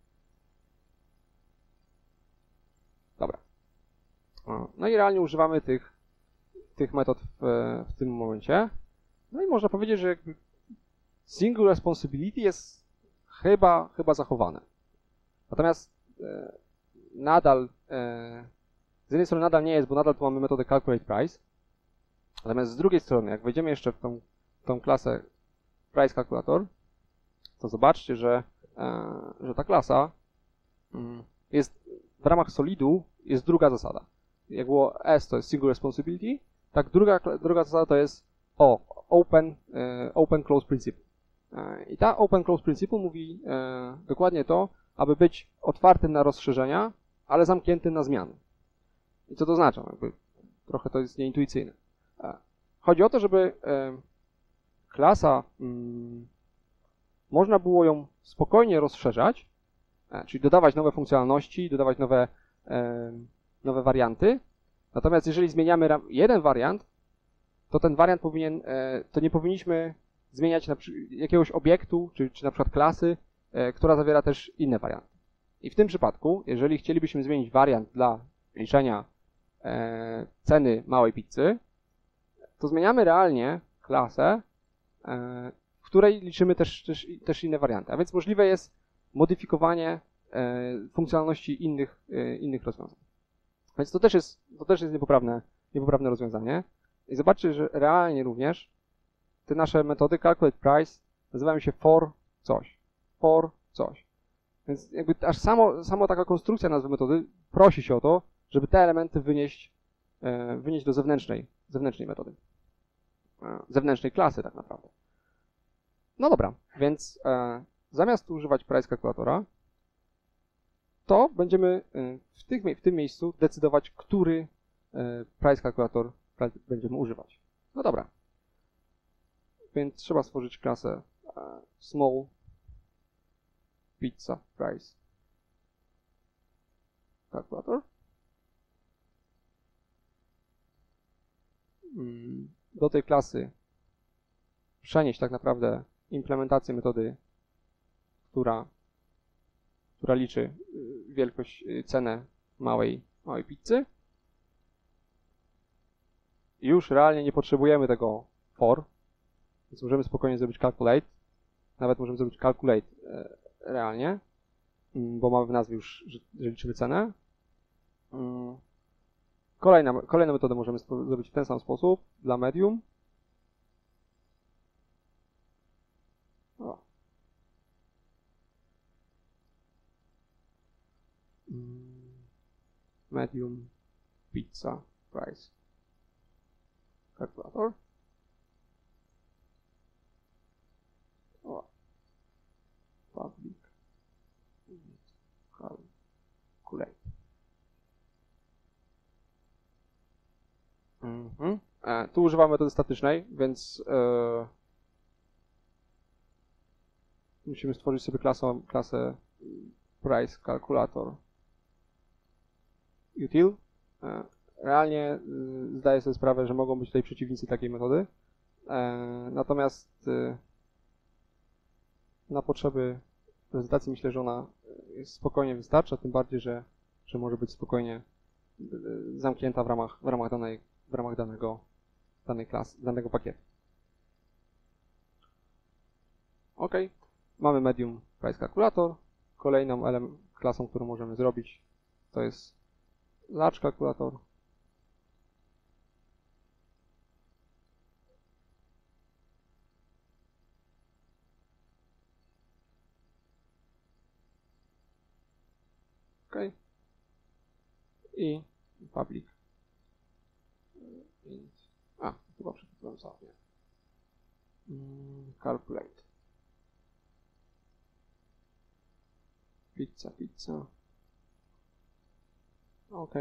Dobra. No i realnie używamy tych, tych metod w, w tym momencie. No i można powiedzieć, że jakby single responsibility jest chyba, chyba zachowane. Natomiast e, nadal, e, z jednej strony nadal nie jest, bo nadal tu mamy metodę calculate price. Natomiast z drugiej strony, jak wejdziemy jeszcze w tą, w tą klasę price calculator, to zobaczcie, że, e, że ta klasa mm, jest w ramach Solidu jest druga zasada. Jak było S to jest Single Responsibility, tak druga, druga zasada to jest O, Open, open Close Principle. I ta Open Close Principle mówi dokładnie to, aby być otwartym na rozszerzenia, ale zamkniętym na zmiany. I co to oznacza? Jakby trochę to jest nieintuicyjne. Chodzi o to, żeby klasa, mm, można było ją spokojnie rozszerzać, czyli dodawać nowe funkcjonalności, dodawać nowe, nowe warianty. Natomiast jeżeli zmieniamy jeden wariant, to ten wariant powinien, to nie powinniśmy zmieniać na jakiegoś obiektu, czy, czy na przykład klasy, która zawiera też inne warianty. I w tym przypadku, jeżeli chcielibyśmy zmienić wariant dla liczenia ceny małej pizzy, to zmieniamy realnie klasę, w której liczymy też, też, też inne warianty. A więc możliwe jest modyfikowanie funkcjonalności innych, innych rozwiązań. Więc to też jest, to też jest niepoprawne, niepoprawne rozwiązanie. I zobaczcie, że realnie również te nasze metody calculate price nazywają się for coś. For coś. Więc jakby aż samo, samo taka konstrukcja nazwy metody prosi się o to, żeby te elementy wynieść, wynieść do zewnętrznej, zewnętrznej metody. Zewnętrznej klasy tak naprawdę. No dobra, więc e, zamiast używać price kalkulatora, to będziemy w, tych, w tym miejscu decydować, który e, price kalkulator będziemy używać. No dobra. Więc trzeba stworzyć klasę e, small pizza price calculator. Do tej klasy przenieść tak naprawdę implementację metody, która, która liczy wielkość, cenę małej, małej pizzy. I już realnie nie potrzebujemy tego for, więc możemy spokojnie zrobić calculate. Nawet możemy zrobić calculate realnie, bo mamy w nazwie już, że, że liczymy cenę. Kolejna, kolejną metodę możemy zrobić w ten sam sposób dla medium. O. Medium pizza price calculator. O. Public calculate. Mhm. E, tu używamy metody statycznej, więc e, musimy stworzyć sobie klasę, klasę price calculator util. E, realnie e, zdaję sobie sprawę, że mogą być tutaj przeciwnicy takiej metody. E, natomiast e, na potrzeby prezentacji myślę, że ona spokojnie wystarcza, tym bardziej, że, że może być spokojnie e, zamknięta w ramach, w ramach danej w ramach danego, danej klasy, danego pakietu. OK. Mamy medium price calculator. Kolejną klasą, którą możemy zrobić, to jest large calculator. OK. I public. A, chyba przeczytałem sobie. Calculate. Pizza, pizza. OK.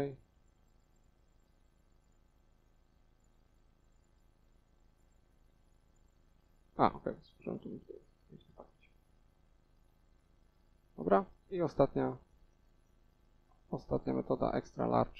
A, OK. Możemy tu mieć. Dobra. I ostatnia, ostatnia metoda extra large.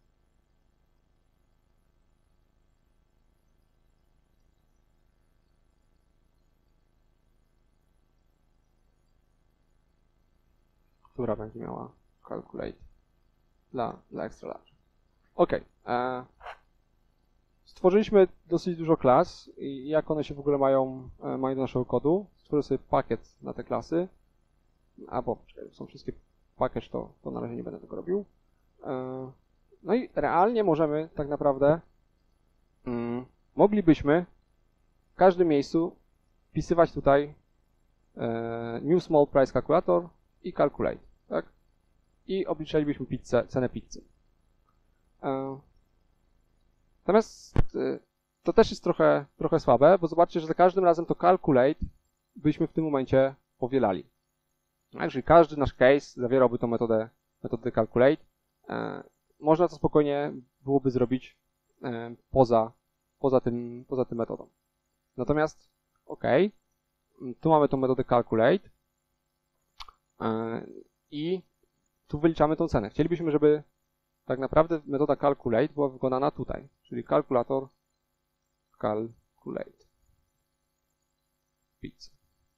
Która będzie miała calculate dla, dla extra large. OK. E, stworzyliśmy dosyć dużo klas i jak one się w ogóle mają, e, mają do naszego kodu. Stworzę sobie pakiet na te klasy. Albo, czekaj, są wszystkie package, to, to na razie nie będę tego robił. E, no i realnie możemy tak naprawdę mm, moglibyśmy w każdym miejscu wpisywać tutaj e, new small price calculator i calculate. Tak? i obliczylibyśmy pizzę, cenę pizzy. Natomiast to też jest trochę, trochę słabe, bo zobaczcie, że za każdym razem to calculate byśmy w tym momencie powielali. Jeżeli każdy nasz case zawierałby tą metodę, metodę calculate, można to spokojnie byłoby zrobić poza, poza, tym, poza tym metodą. Natomiast, ok, tu mamy tą metodę calculate i tu wyliczamy tą cenę. Chcielibyśmy, żeby tak naprawdę metoda calculate była wykonana tutaj, czyli kalkulator calculate pizza.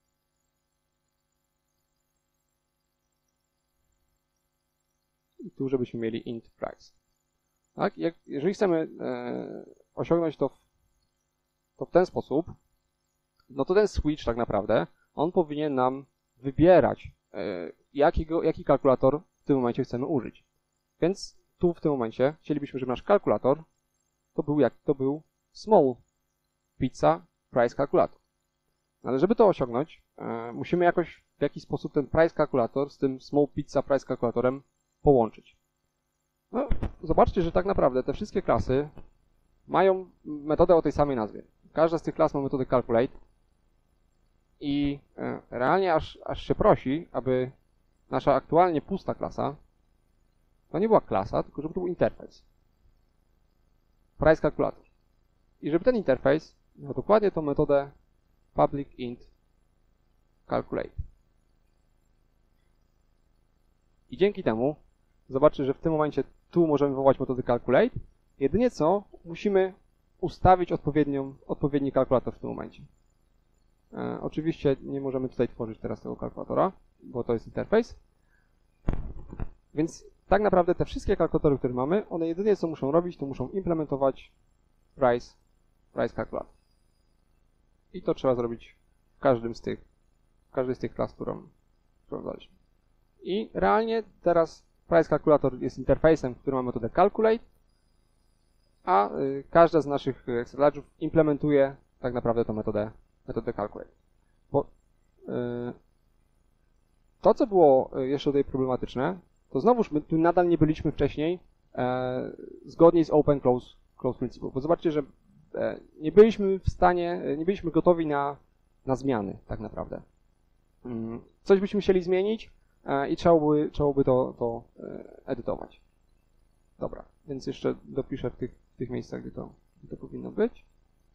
I tu, żebyśmy mieli int price. Tak? Jak, jeżeli chcemy e, osiągnąć to w, to w ten sposób, no to ten switch tak naprawdę, on powinien nam wybierać, e, jakiego, jaki kalkulator w tym momencie chcemy użyć. Więc tu w tym momencie chcielibyśmy, żeby nasz kalkulator to był, jak, to był small pizza price calculator. Ale żeby to osiągnąć, e, musimy jakoś w jakiś sposób ten price calculator z tym small pizza price calculatorem połączyć. No, zobaczcie, że tak naprawdę te wszystkie klasy mają metodę o tej samej nazwie. Każda z tych klas ma metodę calculate i realnie aż, aż się prosi, aby nasza aktualnie pusta klasa to nie była klasa, tylko żeby to był interfejs. Price calculator. I żeby ten interfejs miał dokładnie tą metodę public int calculate. I dzięki temu zobaczcie, że w tym momencie tu możemy wołać metodę calculate. Jedynie co, musimy ustawić odpowiednią, odpowiedni kalkulator w tym momencie. E, oczywiście nie możemy tutaj tworzyć teraz tego kalkulatora, bo to jest interfejs. Więc tak naprawdę te wszystkie kalkulatory, które mamy, one jedynie co muszą robić, to muszą implementować price, price calculator. I to trzeba zrobić w każdym z tych, w każdej z tych klas, którą, którą daliśmy. I realnie teraz price calculator jest interfejsem, w którym mamy metodę calculate, a y, każda z naszych extra implementuje tak naprawdę tą metodę, metodę calculate. Bo y, to, co było jeszcze tutaj problematyczne, to znowuż my tu nadal nie byliśmy wcześniej e, zgodni z open close, close principle. Bo zobaczcie, że e, nie byliśmy w stanie, nie byliśmy gotowi na, na zmiany tak naprawdę. Mm, coś byśmy chcieli zmienić, i trzeba by, trzeba by to, to edytować. Dobra, więc jeszcze dopiszę w tych, w tych miejscach, gdzie to, gdzie to powinno być.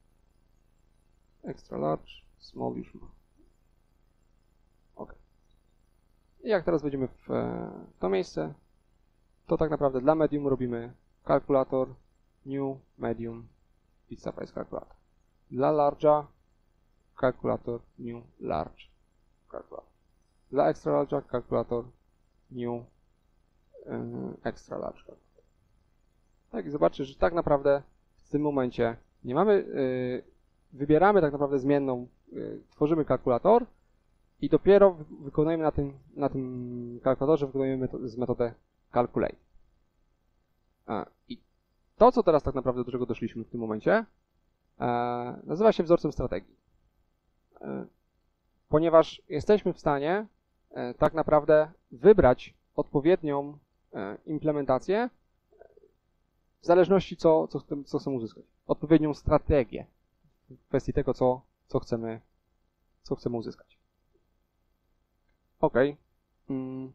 Extra large, small już ma. Ok. I jak teraz wejdziemy w to miejsce, to tak naprawdę dla medium robimy kalkulator, new, medium, pizza price calculator. Dla large'a kalkulator, new, large, kalkulator. Dla extra large kalkulator new yy, extra large kalkulator. Tak, i zobaczcie, że tak naprawdę w tym momencie nie mamy, yy, wybieramy tak naprawdę zmienną, yy, tworzymy kalkulator i dopiero wykonujemy na tym, na tym kalkulatorze wykonujemy metodę, z metodę calculate. A, i to, co teraz tak naprawdę do czego doszliśmy w tym momencie, yy, nazywa się wzorcem strategii. Yy, ponieważ jesteśmy w stanie tak naprawdę wybrać odpowiednią implementację w zależności co, co, co chcemy uzyskać. Odpowiednią strategię w kwestii tego, co, co, chcemy, co chcemy uzyskać. Ok. Hmm.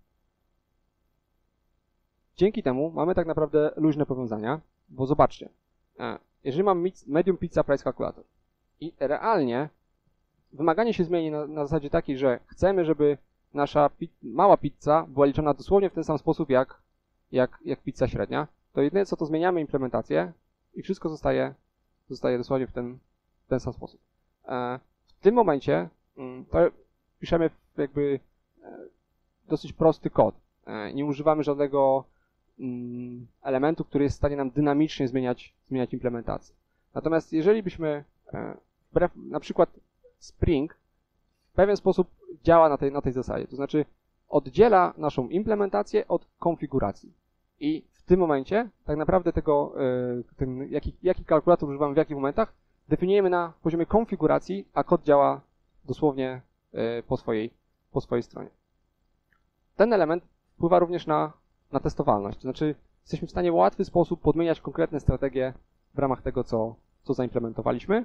Dzięki temu mamy tak naprawdę luźne powiązania, bo zobaczcie, jeżeli mam medium pizza price calculator i realnie wymaganie się zmieni na, na zasadzie takiej, że chcemy, żeby nasza pi mała pizza była liczona dosłownie w ten sam sposób jak, jak, jak pizza średnia, to jedyne co to zmieniamy implementację i wszystko zostaje, zostaje dosłownie w ten, w ten sam sposób. E, w tym momencie mm, to piszemy jakby e, dosyć prosty kod. E, nie używamy żadnego mm, elementu, który jest w stanie nam dynamicznie zmieniać, zmieniać implementację. Natomiast jeżeli byśmy e, wbrew, na przykład Spring w pewien sposób działa na tej, na tej zasadzie, to znaczy oddziela naszą implementację od konfiguracji. I w tym momencie tak naprawdę tego, ten, jaki, jaki kalkulator używamy w jakich momentach, definiujemy na poziomie konfiguracji, a kod działa dosłownie po swojej, po swojej stronie. Ten element wpływa również na, na testowalność. To znaczy, jesteśmy w stanie w łatwy sposób podmieniać konkretne strategie w ramach tego, co, co zaimplementowaliśmy.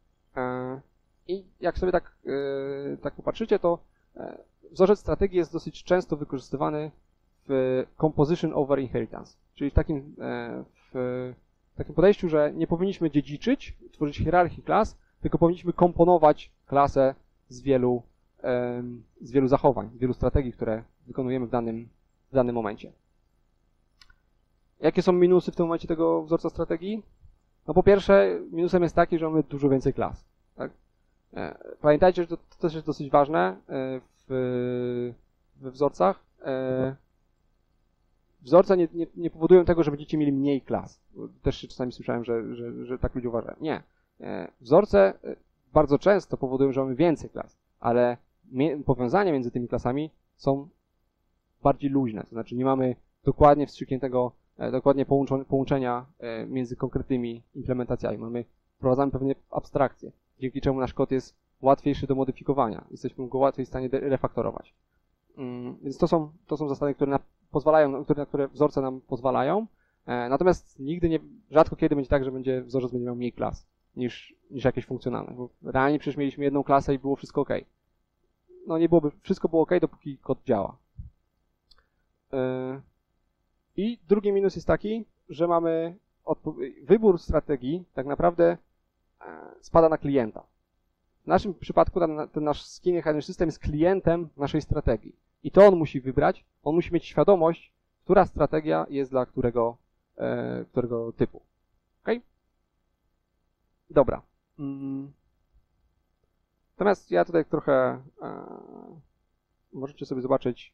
I jak sobie tak, tak popatrzycie, to wzorzec strategii jest dosyć często wykorzystywany w composition over inheritance, czyli w takim, w takim podejściu, że nie powinniśmy dziedziczyć, tworzyć hierarchii klas, tylko powinniśmy komponować klasę z wielu, z wielu zachowań, z wielu strategii, które wykonujemy w danym, w danym momencie. Jakie są minusy w tym momencie tego wzorca strategii? No po pierwsze, minusem jest taki, że mamy dużo więcej klas. Tak? Pamiętajcie, że to, to też jest dosyć ważne w, we wzorcach. Wzorce nie, nie, nie powodują tego, że będziecie mieli mniej klas. Też się czasami słyszałem, że, że, że tak ludzie uważają. Nie. Wzorce bardzo często powodują, że mamy więcej klas, ale powiązania między tymi klasami są bardziej luźne. To znaczy nie mamy dokładnie wstrzykniętego, dokładnie połączenia między konkretnymi implementacjami. Mamy, wprowadzamy pewne abstrakcje, dzięki czemu nasz kod jest łatwiejszy do modyfikowania. Jesteśmy go łatwiej w stanie refaktorować. Więc to są, to są zasady, które na, pozwalają, które, na które wzorce nam pozwalają. Natomiast nigdy nie, rzadko kiedy będzie tak, że będzie wzorzec będzie miał mniej klas niż, niż jakieś funkcjonalne. Bo realnie przecież mieliśmy jedną klasę i było wszystko ok. No nie byłoby, wszystko było ok, dopóki kod działa. I drugi minus jest taki, że mamy wybór strategii tak naprawdę spada na klienta. W naszym przypadku ten, ten nasz Skinny Handling System jest klientem naszej strategii. I to on musi wybrać, on musi mieć świadomość, która strategia jest dla którego, e, którego typu. Ok? Dobra. Mm. Natomiast ja tutaj trochę e, możecie sobie zobaczyć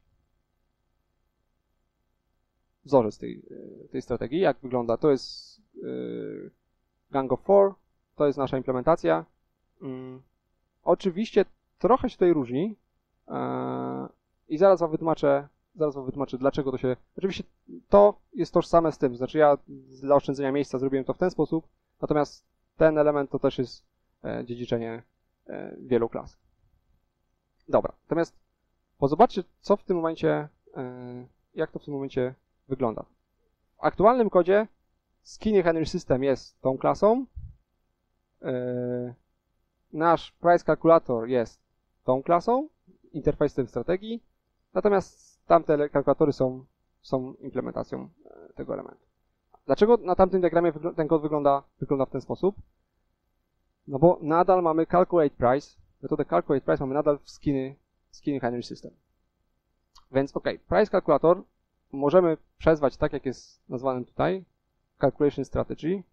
wzorzec tej, tej strategii, jak wygląda. To jest e, Gang of Four, to jest nasza implementacja. Mm. Oczywiście trochę się tutaj różni e, i zaraz wam wytłumaczę, zaraz wam wytłumaczę, dlaczego to się... Oczywiście to jest tożsame z tym, znaczy ja dla oszczędzenia miejsca zrobiłem to w ten sposób, natomiast ten element to też jest e, dziedziczenie e, wielu klas. Dobra, natomiast pozobaczcie, co w tym momencie, e, jak to w tym momencie wygląda. W aktualnym kodzie Skinny Handling System jest tą klasą, e, nasz price calculator jest tą klasą, interfejsem strategii, natomiast tamte kalkulatory są, są implementacją tego elementu. Dlaczego na tamtym diagramie ten kod wygląda, wygląda w ten sposób? No bo nadal mamy calculate price, metodę calculate price mamy nadal w Skinny, skinny Handling System. Więc ok, price calculator możemy przezwać tak, jak jest nazwanym tutaj, calculation strategy.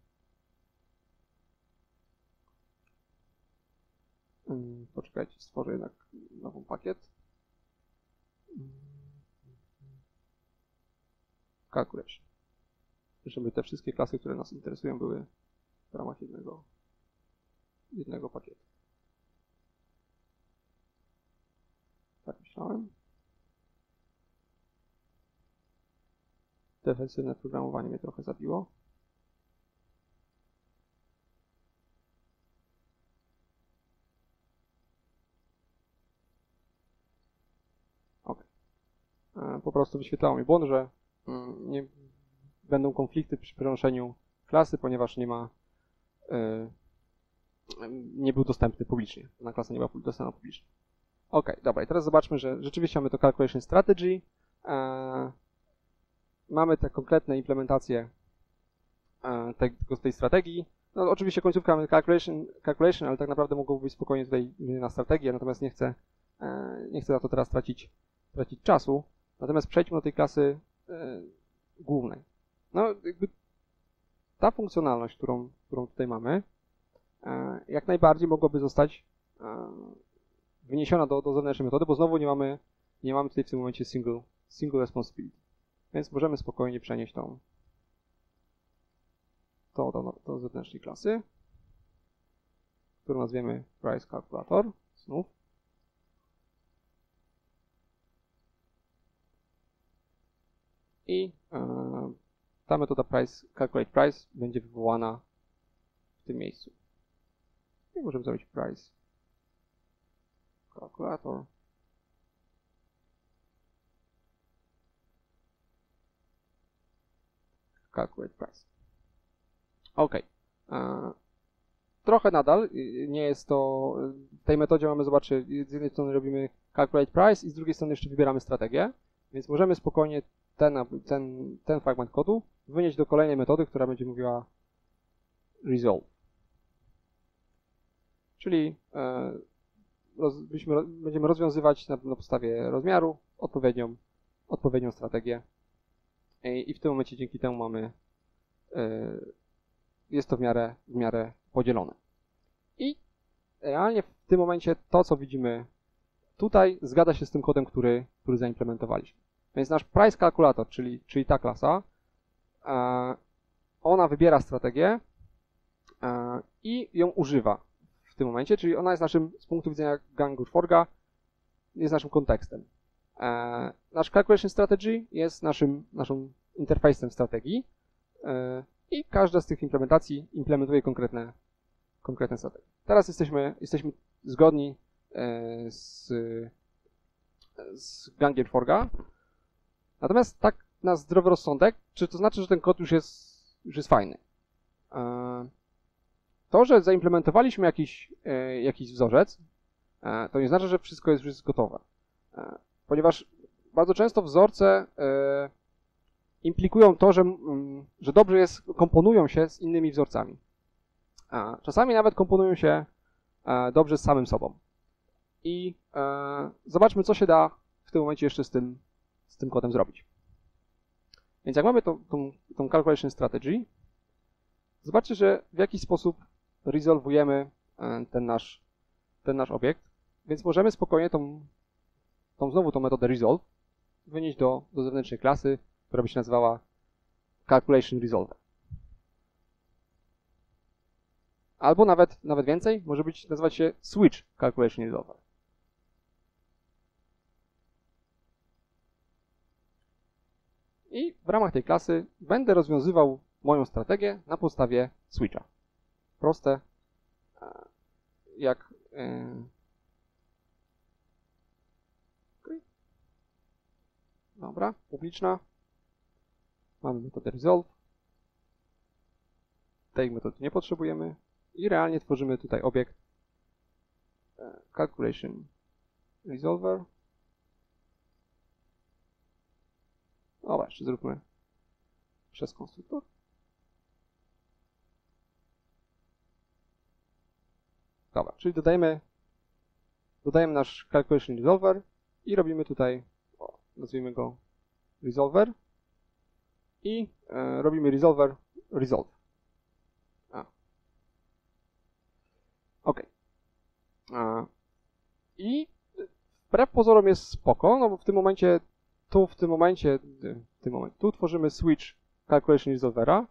Poczekajcie, stworzę jednak nową pakiet. Calculation. Żeby te wszystkie klasy, które nas interesują, były w ramach jednego, jednego pakietu. Tak myślałem. Defensywne programowanie mnie trochę zabiło. Po prostu wyświetlało mi błąd, że nie będą konflikty przy przenoszeniu klasy, ponieważ nie ma, nie był dostępny publicznie. Ta klasa nie była dostępna publicznie. Ok, dobra, i teraz zobaczmy, że rzeczywiście mamy to Calculation Strategy. Mamy te konkretne implementacje tej, tej strategii. No, oczywiście końcówka mamy calculation, calculation, ale tak naprawdę mogłoby być spokojnie tutaj na strategię, natomiast nie chcę, nie chcę na to teraz tracić, tracić czasu. Natomiast przejdźmy do tej klasy e, głównej. No, jakby ta funkcjonalność, którą, którą tutaj mamy, e, jak najbardziej mogłaby zostać e, wyniesiona do, do zewnętrznej metody, bo znowu nie mamy, nie mamy tutaj w tym momencie single, single responsibility. Więc możemy spokojnie przenieść tą to do, do zewnętrznej klasy, którą nazwiemy price calculator, znów. I e, ta metoda price, calculate price będzie wywołana w tym miejscu. I możemy zrobić price calculator. calculate price. Ok. Trochę nadal nie jest to, w tej metodzie mamy, zobaczcie, z jednej strony robimy calculate price i z drugiej strony jeszcze wybieramy strategię, więc możemy spokojnie ten, ten, ten fragment kodu wynieść do kolejnej metody, która będzie mówiła resolve. Czyli e, roz, byśmy, będziemy rozwiązywać na, na podstawie rozmiaru odpowiednią, odpowiednią strategię i, i w tym momencie dzięki temu mamy e, jest to w miarę, w miarę podzielone. I realnie w tym momencie to, co widzimy tutaj, zgadza się z tym kodem, który, który zaimplementowaliśmy. Więc nasz price calculator, czyli, czyli ta klasa, e, ona wybiera strategię e, i ją używa w tym momencie, czyli ona jest naszym, z punktu widzenia Gang.Forga, jest naszym kontekstem. E, nasz calculation strategy jest naszym, naszym interfejsem strategii e, i każda z tych implementacji implementuje konkretne, konkretne strategie. Teraz jesteśmy, jesteśmy zgodni e, z, z Gang.Forga, natomiast tak na zdrowy rozsądek, czy to znaczy, że ten kod już jest, już jest fajny? E, to, że zaimplementowaliśmy jakiś, e, jakiś wzorzec, e, to nie znaczy, że wszystko jest już gotowe. E, ponieważ bardzo często wzorce e, implikują to, że, że dobrze jest, komponują się z innymi wzorcami. A czasami nawet komponują się e, dobrze z samym sobą. I e, zobaczmy, co się da w tym momencie jeszcze z tym, z tym kodem zrobić. Więc jak mamy tą, tą, tą calculation strategy, zobaczcie, że w jaki sposób resolvujemy ten nasz, ten nasz obiekt, więc możemy spokojnie tą, tą znowu tą metodę resolve wynieść do, do zewnętrznej klasy, która by się nazywała calculation resolver. Albo nawet, nawet więcej, może być, nazywać się switch calculation resolver. I w ramach tej klasy będę rozwiązywał moją strategię na podstawie switcha. Proste, jak okay. Dobra, publiczna. Mamy metodę resolve. Tej metody nie potrzebujemy i realnie tworzymy tutaj obiekt calculation resolver. Dobra, jeszcze zróbmy przez konstruktor. Dobra, czyli dodajemy, dodajemy nasz calculation resolver i robimy tutaj, o, nazwijmy go resolver i e, robimy resolver resolve. A. Ok. A. I wbrew pozorom jest spoko, no bo w tym momencie, tu w tym momencie, w tym momencie, tu tworzymy switch calculation resolvera.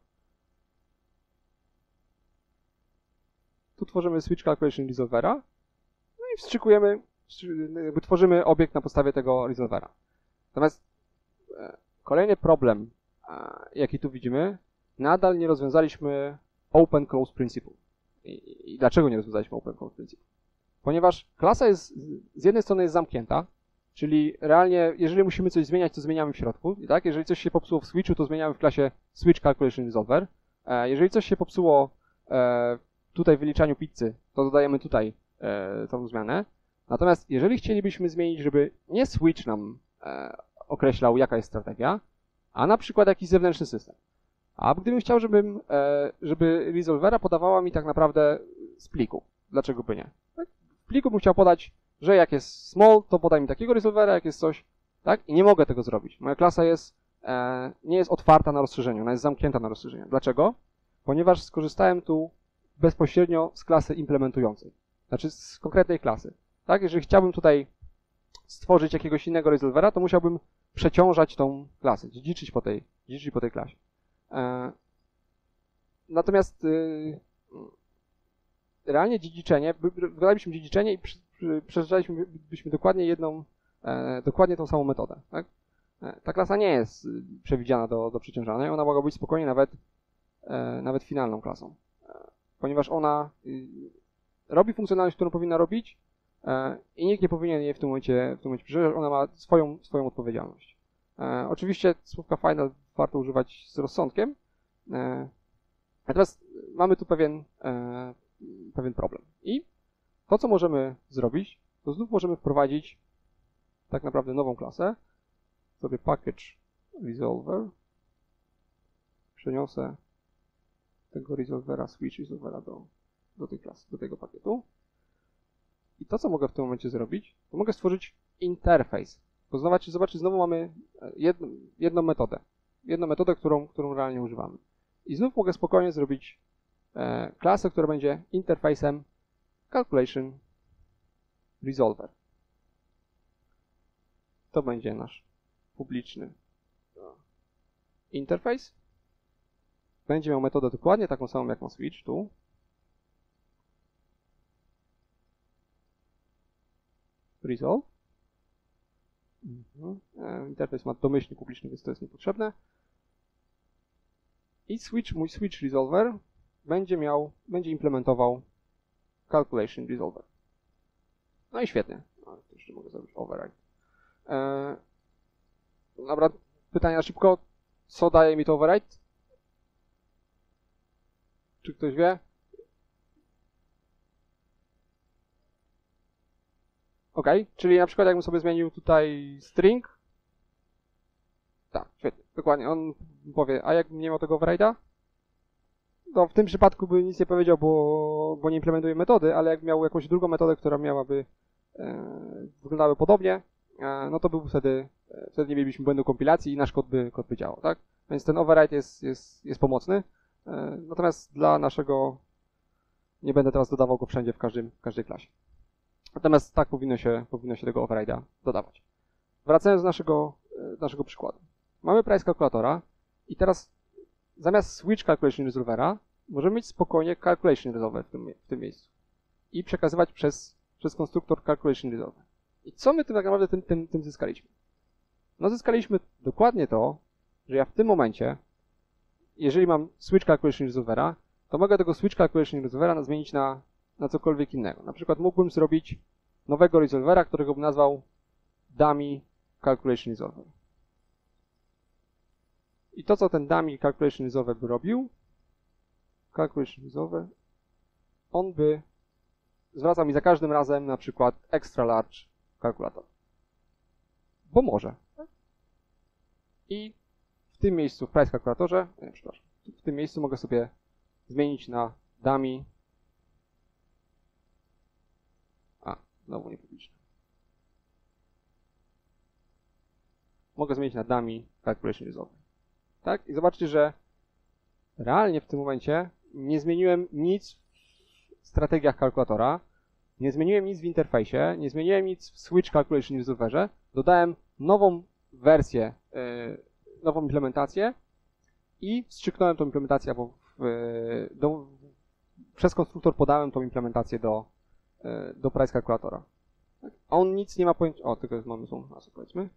Tu tworzymy switch calculation resolvera, no i wstrzykujemy, jakby tworzymy obiekt na podstawie tego resolvera. Natomiast e, kolejny problem, e, jaki tu widzimy, nadal nie rozwiązaliśmy open close principle. I, I dlaczego nie rozwiązaliśmy open close principle? Ponieważ klasa jest, z jednej strony jest zamknięta, czyli realnie, jeżeli musimy coś zmieniać, to zmieniamy w środku, tak? Jeżeli coś się popsuło w switchu, to zmieniamy w klasie switch calculation resolver. E, jeżeli coś się popsuło e, tutaj w wyliczaniu pizzy, to dodajemy tutaj e, tą zmianę. Natomiast jeżeli chcielibyśmy zmienić, żeby nie switch nam e, określał, jaka jest strategia, a na przykład jakiś zewnętrzny system. A gdybym chciał, żebym, e, żeby resolvera podawała mi tak naprawdę z pliku. Dlaczego by nie? Tak? W pliku bym chciał podać, że jak jest small, to podaj mi takiego resolvera, jak jest coś, tak? I nie mogę tego zrobić. Moja klasa jest, e, nie jest otwarta na rozszerzeniu, ona jest zamknięta na rozszerzeniu. Dlaczego? Ponieważ skorzystałem tu bezpośrednio z klasy implementującej. Znaczy z konkretnej klasy. Tak? Jeżeli chciałbym tutaj stworzyć jakiegoś innego resolvera, to musiałbym przeciążać tą klasę, dziedziczyć po tej, dziedziczyć po tej klasie. E, natomiast y, realnie dziedziczenie, wykonalibyśmy dziedziczenie i przeczytalibyśmy dokładnie jedną, e, dokładnie tą samą metodę. Tak? E, ta klasa nie jest przewidziana do, do przeciążania, ona mogła być spokojnie nawet, e, nawet finalną klasą. Ponieważ ona robi funkcjonalność, którą powinna robić i nikt nie powinien jej w tym momencie, w tym momencie przeżywać, ona ma swoją, swoją odpowiedzialność. Oczywiście słówka final warto używać z rozsądkiem, Natomiast mamy tu pewien, pewien problem. I to, co możemy zrobić, to znów możemy wprowadzić tak naprawdę nową klasę. Sobie package resolver. Przeniosę tego resolvera, switch resolvera do, do tej klasy, do tego pakietu. I to, co mogę w tym momencie zrobić, to mogę stworzyć interfejs. To zobaczcie, zobaczcie, znowu mamy jedną, jedną metodę. Jedną metodę, którą, którą realnie używamy. I znów mogę spokojnie zrobić e, klasę, która będzie interfejsem calculation resolver. To będzie nasz publiczny interfejs. Będzie miał metodę dokładnie taką samą jak ma switch tu. Resolve. Mhm. Interfejs ma domyślnie publiczny, więc to jest niepotrzebne. I switch, mój switch resolver będzie miał, będzie implementował calculation resolver. No i świetnie. No, to jeszcze mogę zrobić override. Eee, dobra, pytania szybko. Co daje mi to override? Czy ktoś wie? Ok, czyli na przykład jakbym sobie zmienił tutaj string. Tak, świetnie, dokładnie. On powie, a jakbym nie miał tego override'a? No w tym przypadku by nic nie powiedział, bo, bo nie implementuje metody, ale jakby miał jakąś drugą metodę, która miałaby e, wyglądały podobnie, e, no to był wtedy, e, wtedy nie mielibyśmy błędu kompilacji i nasz kod by, kod by działał, tak? Więc ten override jest, jest, jest pomocny. E, natomiast dla naszego nie będę teraz dodawał go wszędzie w, każdym, w każdej klasie. Natomiast tak powinno się, powinno się tego override'a dodawać. Wracając do naszego, do naszego przykładu. Mamy price kalkulatora i teraz zamiast switch calculation resolvera możemy mieć spokojnie calculation resolver w tym, w tym miejscu i przekazywać przez, przez konstruktor calculation resolver. I co my tym tak naprawdę tym, tym, tym zyskaliśmy? No zyskaliśmy dokładnie to, że ja w tym momencie, jeżeli mam switch calculation resolvera, to mogę tego switch calculation resolvera zmienić na na cokolwiek innego. Na przykład mógłbym zrobić nowego resolvera, którego bym nazwał dummy calculation resolver. I to, co ten dummy calculation resolver by robił, calculation resolver, on by zwracał mi za każdym razem na przykład extra large kalkulator. Bo może. I w tym miejscu, w price kalkulatorze, nie, przepraszam, w tym miejscu mogę sobie zmienić na dummy. Znowu niepubliczne. Mogę zmienić na dummy calculation resolver. Tak? I zobaczcie, że realnie w tym momencie nie zmieniłem nic w strategiach kalkulatora, nie zmieniłem nic w interfejsie, nie zmieniłem nic w switch calculation resolverze, dodałem nową wersję, yy, nową implementację i wstrzyknąłem tą implementację, bo w, do, przez konstruktor podałem tą implementację do do price kalkulatora. A on nic nie ma pojęcia. O, tylko mamy są masy, powiedzmy.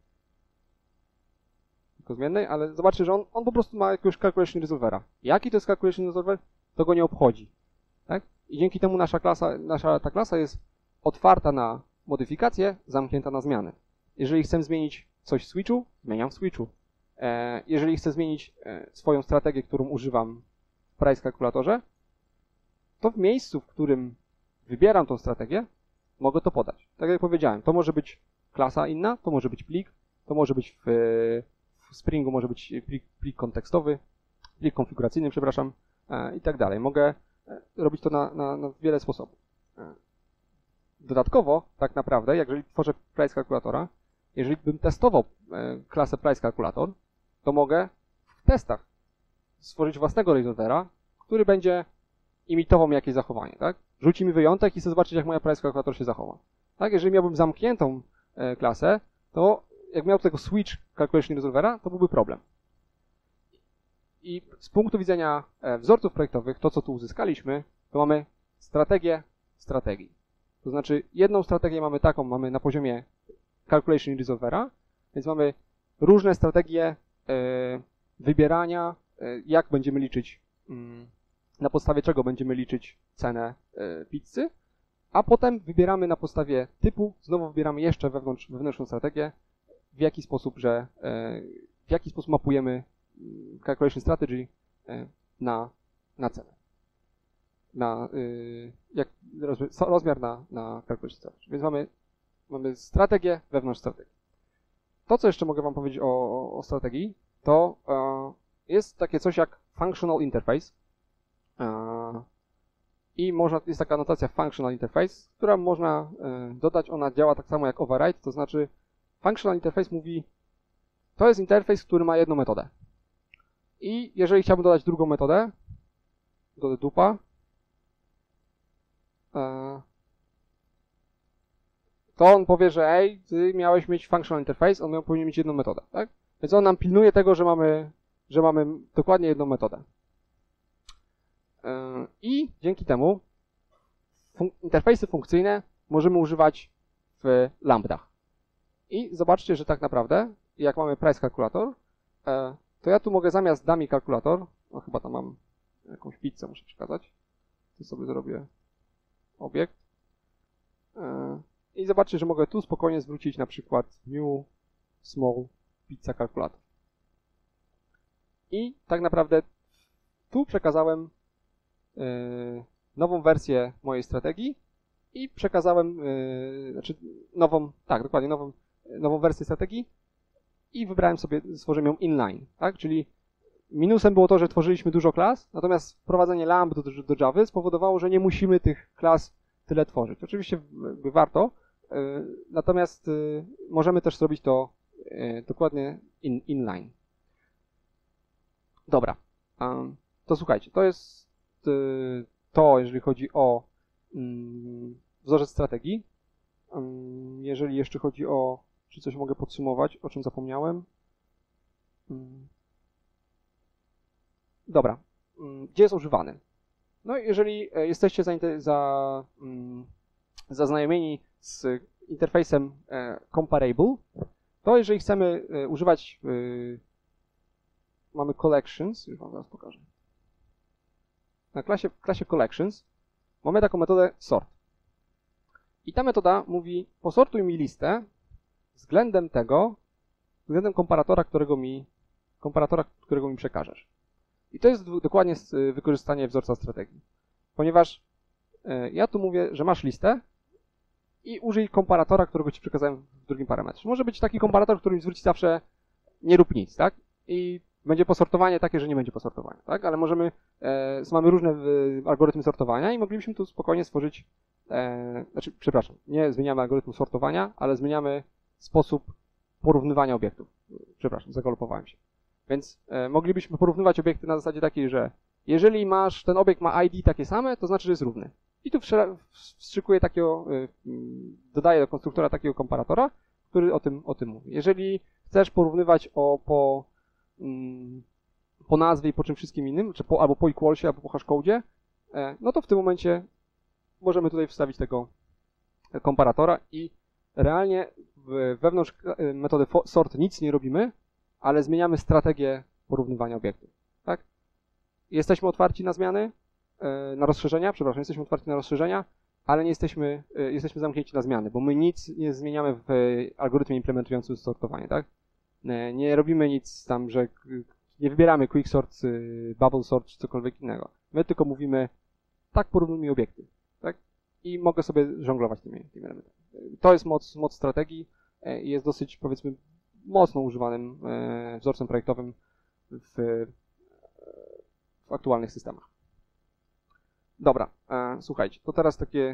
Tylko zmiennej, ale zobaczcie, że on, on po prostu ma jakiegoś calculation resolvera. Jaki to jest calculation resolver, to go nie obchodzi. Tak? I dzięki temu nasza klasa, nasza ta klasa jest otwarta na modyfikacje, zamknięta na zmiany. Jeżeli chcę zmienić coś w switchu, zmieniam w switchu. E, jeżeli chcę zmienić e, swoją strategię, którą używam w price kalkulatorze, to w miejscu, w którym wybieram tą strategię, mogę to podać. Tak jak powiedziałem, to może być klasa inna, to może być plik, to może być w, w Springu, może być plik, plik kontekstowy, plik konfiguracyjny, przepraszam, e, i tak dalej. Mogę robić to na, na, na wiele sposobów. E, dodatkowo, tak naprawdę, jeżeli tworzę price kalkulatora, jeżeli bym testował e, klasę price kalkulator, to mogę w testach stworzyć własnego resolvera, który będzie imitował jakieś zachowanie, tak? Rzuci mi wyjątek i chcę zobaczyć, jak moja price kalkulator się zachowa. Tak? Jeżeli miałbym zamkniętą e, klasę, to jak miał tego switch calculation resolvera, to byłby problem. I z punktu widzenia e, wzorców projektowych, to co tu uzyskaliśmy, to mamy strategię strategii. To znaczy jedną strategię mamy taką, mamy na poziomie calculation resolvera, więc mamy różne strategie e, wybierania, e, jak będziemy liczyć mm, na podstawie czego będziemy liczyć cenę pizzy, a potem wybieramy na podstawie typu, znowu wybieramy jeszcze wewnątrz, wewnętrzną strategię, w jaki sposób, że w jaki sposób mapujemy calculation strategy na, na cenę. Na, yy, jak, rozmiar, rozmiar na, na kalkulator. Więc mamy, mamy strategię wewnątrz strategii. To, co jeszcze mogę wam powiedzieć o, o, o strategii, to yy, jest takie coś jak functional interface. Yy, I można, jest taka anotacja functional interface, która można yy, dodać. Ona działa tak samo jak override, to znaczy functional interface mówi, to jest interfejs, który ma jedną metodę. I jeżeli chciałbym dodać drugą metodę, dodaję dupa, to on powie, że ej, ty miałeś mieć functional interface, on miał, powinien mieć jedną metodę, tak? Więc on nam pilnuje tego, że mamy, że mamy dokładnie jedną metodę. I dzięki temu fun interfejsy funkcyjne możemy używać w lambdach. I zobaczcie, że tak naprawdę, jak mamy price calculator, to ja tu mogę zamiast dummy calculator, no chyba tam mam jakąś pizzę, muszę przekazać, to sobie zrobię obiekt. I zobaczcie, że mogę tu spokojnie zwrócić na przykład new small pizza calculator. I tak naprawdę tu przekazałem nową wersję mojej strategii i przekazałem, znaczy nową, tak, dokładnie nową, nową wersję strategii i wybrałem sobie, stworzyłem ją inline, tak, czyli minusem było to, że tworzyliśmy dużo klas, natomiast wprowadzenie lamp do, do Java spowodowało, że nie musimy tych klas tyle tworzyć. Oczywiście warto, natomiast możemy też zrobić to dokładnie in, inline. Dobra, to słuchajcie, to jest to, jeżeli chodzi o wzorzec strategii. Jeżeli jeszcze chodzi o, czy coś mogę podsumować, o czym zapomniałem. Dobra, gdzie jest używany? No jeżeli jesteście za, zaznajomieni z interfejsem comparable, to jeżeli chcemy używać, mamy collections, już wam zaraz pokażę. Na klasie, klasie collections mamy taką metodę sort. I ta metoda mówi, posortuj mi listę względem tego, względem komparatora, którego mi, komparatora, którego mi przekażesz. I to jest dokładnie wykorzystanie wzorca strategii. Ponieważ ja tu mówię, że masz listę i użyj komparatora, którego ci przekazałem w drugim parametrze. Może być taki komparator, który mi zwróci zawsze nie rób nic, tak? I będzie posortowanie takie, że nie będzie posortowania, tak? Ale możemy, e, mamy różne w, algorytmy sortowania i moglibyśmy tu spokojnie stworzyć, e, znaczy, przepraszam, nie zmieniamy algorytmu sortowania, ale zmieniamy sposób porównywania obiektów. Przepraszam, zagalopowałem się. Więc e, moglibyśmy porównywać obiekty na zasadzie takiej, że jeżeli masz, ten obiekt ma I D takie same, to znaczy, że jest równy. I tu wstrzykuję takiego, e, dodaję do konstruktora takiego komparatora, który o tym, o tym mówi. Jeżeli chcesz porównywać o, po, mm, po nazwie i po czym wszystkim innym, czy po, albo po equalsie, albo po hashcode'zie, e, no to w tym momencie możemy tutaj wstawić tego komparatora i realnie wewnątrz metody sort nic nie robimy, ale zmieniamy strategię porównywania obiektów, tak? Jesteśmy otwarci na zmiany, na rozszerzenia, przepraszam, jesteśmy otwarci na rozszerzenia, ale nie jesteśmy, jesteśmy zamknięci na zmiany, bo my nic nie zmieniamy w algorytmie implementującym sortowanie, tak? Nie robimy nic tam, że nie wybieramy quicksort, bubble sort czy cokolwiek innego. My tylko mówimy, tak porównuj mi obiekty, tak? I mogę sobie żonglować tymi, tymi elementami. To jest moc, moc strategii i jest dosyć, powiedzmy, mocno używanym wzorcem projektowym w, w aktualnych systemach. Dobra, słuchajcie, to teraz takie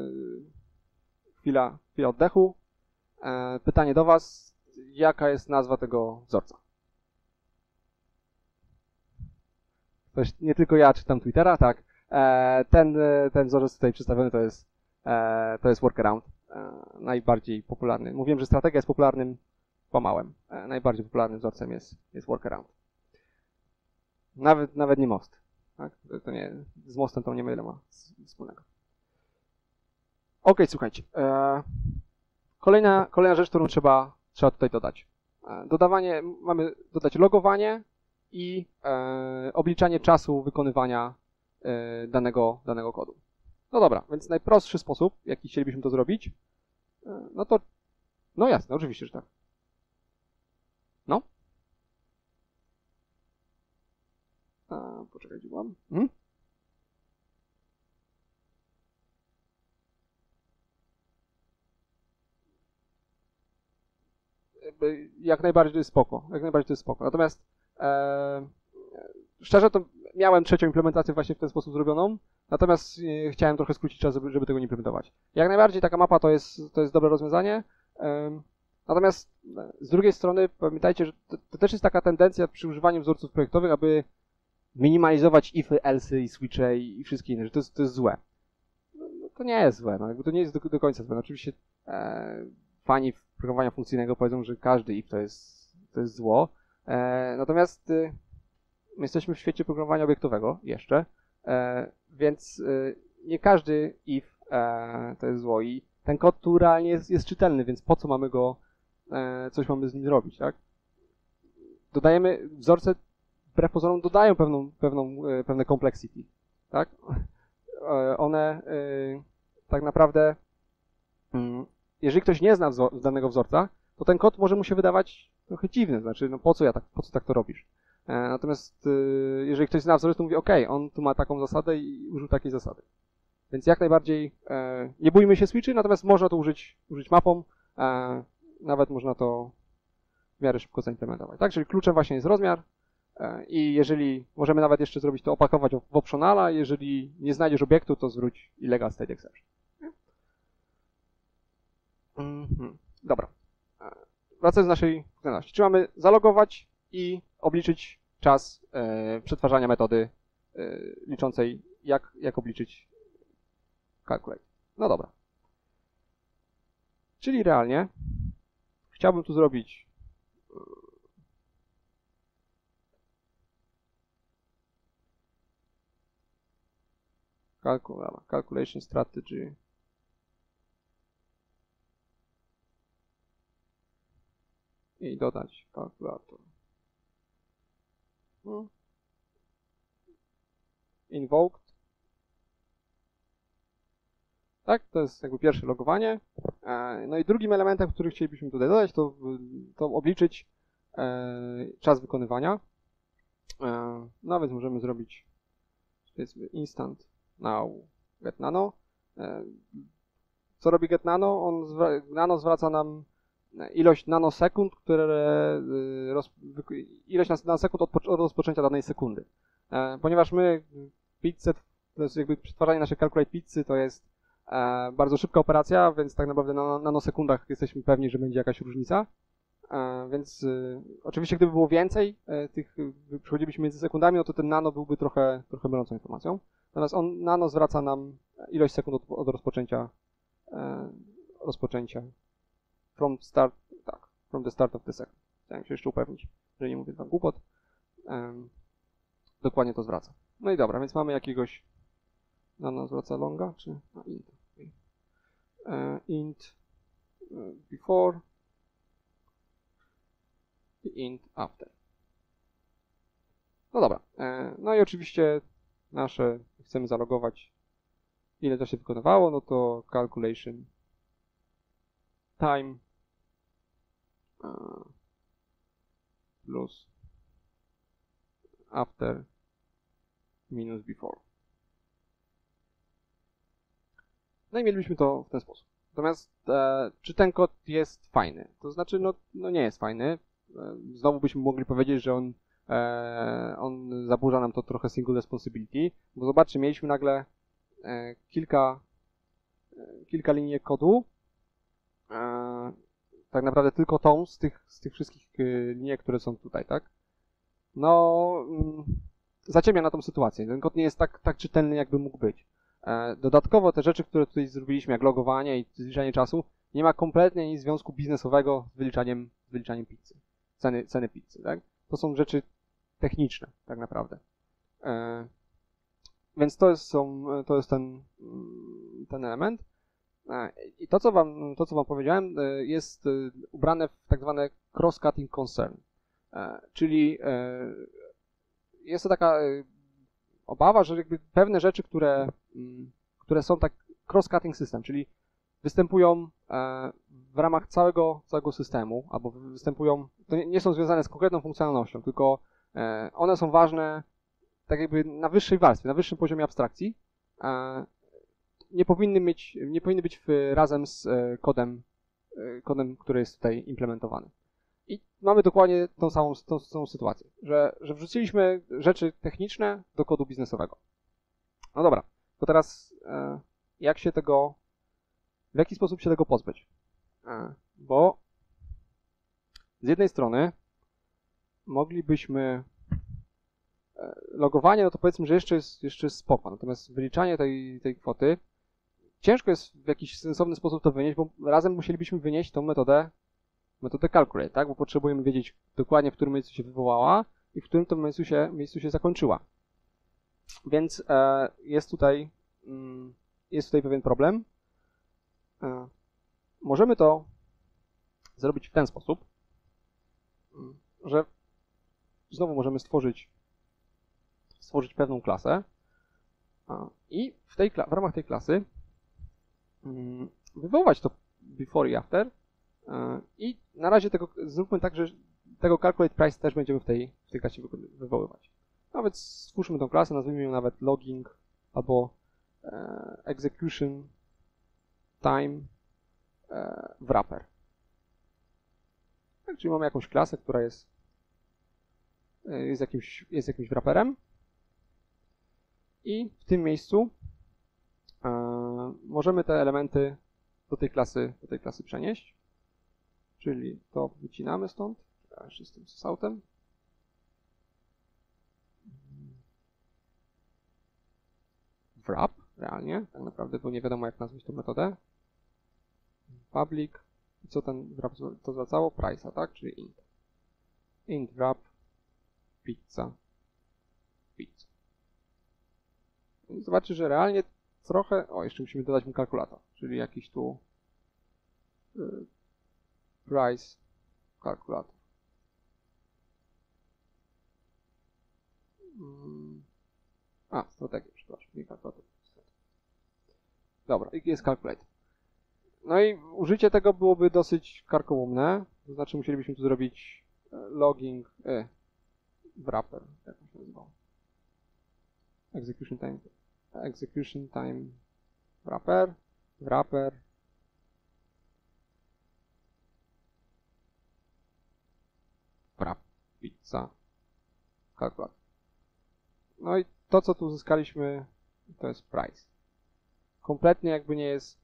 chwila, chwila oddechu. Pytanie do was, jaka jest nazwa tego wzorca? To jest nie tylko ja czytam Twittera, tak. Ten, ten wzorzec tutaj przedstawiony to jest, to jest workaround, najbardziej popularny. Mówiłem, że strategia jest popularnym, kłamałem. Najbardziej popularnym wzorcem jest, jest workaround. Nawet, nawet nie most. Tak? To nie, z mostem to nie ma ile ma wspólnego. Ok, słuchajcie. Kolejna, kolejna rzecz, którą trzeba, trzeba tutaj dodać. Dodawanie, mamy dodać logowanie i e, obliczanie czasu wykonywania e, danego, danego kodu. No dobra, więc najprostszy sposób, jaki chcielibyśmy to zrobić, e, no to, no jasne, oczywiście, że tak. No. A, poczekaj, gdzie mam? Hmm? Jak najbardziej to jest spoko. Jak najbardziej to jest spoko. Natomiast e, szczerze to miałem trzecią implementację właśnie w ten sposób zrobioną, natomiast e, chciałem trochę skrócić czas, żeby, żeby tego nie implementować. Jak najbardziej taka mapa to jest, to jest dobre rozwiązanie. E, natomiast z drugiej strony pamiętajcie, że to, to też jest taka tendencja przy używaniu wzorców projektowych, aby minimalizować ify, else'y i switche i, i wszystkie inne, że to jest, to jest złe. No, to nie jest złe, no, jakby to nie jest do, do końca złe. No, oczywiście e, fani programowania funkcyjnego powiedzą, że każdy if to jest, to jest zło. E, natomiast e, my jesteśmy w świecie programowania obiektowego jeszcze, e, więc e, nie każdy if e, to jest zło i ten kod tu realnie jest, jest czytelny, więc po co mamy go, e, coś mamy z nim zrobić, tak? Dodajemy, wzorce wbrew pozorom dodają pewną, pewną, e, pewne complexity, tak? E, one e, tak naprawdę mm, jeżeli ktoś nie zna wzor danego wzorca, to ten kod może mu się wydawać trochę dziwny, znaczy, no po co ja tak, po co tak to robisz? E, natomiast e, jeżeli ktoś zna wzorzec, to mówi, ok, on tu ma taką zasadę i użył takiej zasady. Więc jak najbardziej e, nie bójmy się switchy, natomiast można to użyć, użyć mapą, e, nawet można to w miarę szybko zaimplementować. Tak, czyli kluczem właśnie jest rozmiar e, i jeżeli możemy nawet jeszcze zrobić to, opakować w optionala, jeżeli nie znajdziesz obiektu, to zwróć illegal state exception. Mhm. Dobra. Wracając do naszej funkcjonalności. Czy mamy zalogować i obliczyć czas e, przetwarzania metody e, liczącej, jak, jak obliczyć calculate. No dobra. Czyli realnie chciałbym tu zrobić calcul calculation strategy i dodać kalkulator. Hmm. Invoked. Tak, to jest jakby pierwsze logowanie. No i drugim elementem, który chcielibyśmy tutaj dodać, to, to obliczyć czas wykonywania. No więc możemy zrobić powiedzmy instant now get nano. Co robi get nano? On zwra nano zwraca nam ilość nanosekund, które roz, ilość nanosekund od, od rozpoczęcia danej sekundy. E, ponieważ my pizzę, to jest jakby przetwarzanie naszej calculate pizzy, to jest e, bardzo szybka operacja, więc tak naprawdę na nanosekundach jesteśmy pewni, że będzie jakaś różnica. E, więc e, oczywiście gdyby było więcej e, tych, przechodzilibyśmy między sekundami, no to ten nano byłby trochę, trochę mylącą informacją. Natomiast on nano zwraca nam ilość sekund od, od rozpoczęcia e, rozpoczęcia From start, tak, from the start of the second. Chciałem się jeszcze upewnić, że nie mówię tam głupot. Um, dokładnie to zwraca. No i dobra, więc mamy jakiegoś, nano zwraca longa, czy no, int. Okay. Uh, int uh, before i int after. No dobra, e, no i oczywiście nasze, chcemy zalogować, ile to się wykonywało, no to calculation time plus after minus before. No i mielibyśmy to w ten sposób. Natomiast e, czy ten kod jest fajny? To znaczy, no, no nie jest fajny. E, znowu byśmy mogli powiedzieć, że on, e, on zaburza nam to trochę single responsibility, bo zobaczcie, mieliśmy nagle e, kilka, e, kilka linii kodu, e, tak naprawdę tylko tą z tych, z tych wszystkich linii, które są tutaj, tak? No, mm, zaciemnia na tą sytuację. Ten kod nie jest tak, tak czytelny, jakby mógł być. E, dodatkowo te rzeczy, które tutaj zrobiliśmy, jak logowanie i zliczanie czasu, nie ma kompletnie nic związku biznesowego z wyliczaniem, z wyliczaniem pizzy, ceny, ceny pizzy, tak? To są rzeczy techniczne, tak naprawdę. E, więc to jest, są, to jest ten, ten element. I to co, wam, to, co wam powiedziałem, jest ubrane w tak zwane cross-cutting concern. Czyli jest to taka obawa, że jakby pewne rzeczy, które, które są tak cross-cutting system, czyli występują w ramach całego, całego systemu, albo występują, to nie są związane z konkretną funkcjonalnością, tylko one są ważne tak jakby na wyższej warstwie, na wyższym poziomie abstrakcji, e, nie powinny mieć, nie powinny być w, razem z e, kodem, e, kodem, który jest tutaj implementowany. I mamy dokładnie tą samą, tą, tą sytuację, że, że wrzuciliśmy rzeczy techniczne do kodu biznesowego. No dobra, to teraz e, jak się tego, w jaki sposób się tego pozbyć? E, bo z jednej strony moglibyśmy e, logowanie, no to powiedzmy, że jeszcze jest, jeszcze jest spoko, natomiast wyliczanie tej, tej kwoty ciężko jest w jakiś sensowny sposób to wynieść, bo razem musielibyśmy wynieść tą metodę metodę calculate, tak? Bo potrzebujemy wiedzieć dokładnie, w którym miejscu się wywołała i w którym to miejscu się, miejscu się zakończyła. Więc e, jest tutaj mm, jest tutaj pewien problem. E, możemy to zrobić w ten sposób, że znowu możemy stworzyć stworzyć pewną klasę a, i w, tej, w ramach tej klasy mm, wywołać to before i after. I na razie tego zróbmy tak, że tego calculate price też będziemy w tej, w tej klasie wywoływać. Nawet stwórzmy tą klasę, nazwijmy ją nawet logging albo e, execution time e, wrapper. Tak, czyli mamy jakąś klasę, która jest, jest, jakimś, jest jakimś wrapperem i w tym miejscu e, możemy te elementy do tej klasy, do tej klasy przenieść. Czyli to wycinamy stąd. Ja jeszcze z tym sautem. Wrap, realnie, tak naprawdę, bo nie wiadomo jak nazwać tą metodę. Public. I co ten wrap to zwracało? Price'a, tak? Czyli int. Int wrap pizza. Pizza. I zobaczcie, że realnie trochę... O, jeszcze musimy dodać mu kalkulator, czyli jakiś tu... Yy, price kalkulator. A, strategia, przepraszam, nie kalkulator. Dobra, jest calculate. No i użycie tego byłoby dosyć karkołomne, to znaczy musielibyśmy tu zrobić logging, e, wrapper, jak to się nazywało. Execution time, execution time wrapper, wrapper, wrap, pizza, kalkulator. No i to, co tu uzyskaliśmy, to jest price. Kompletnie jakby nie jest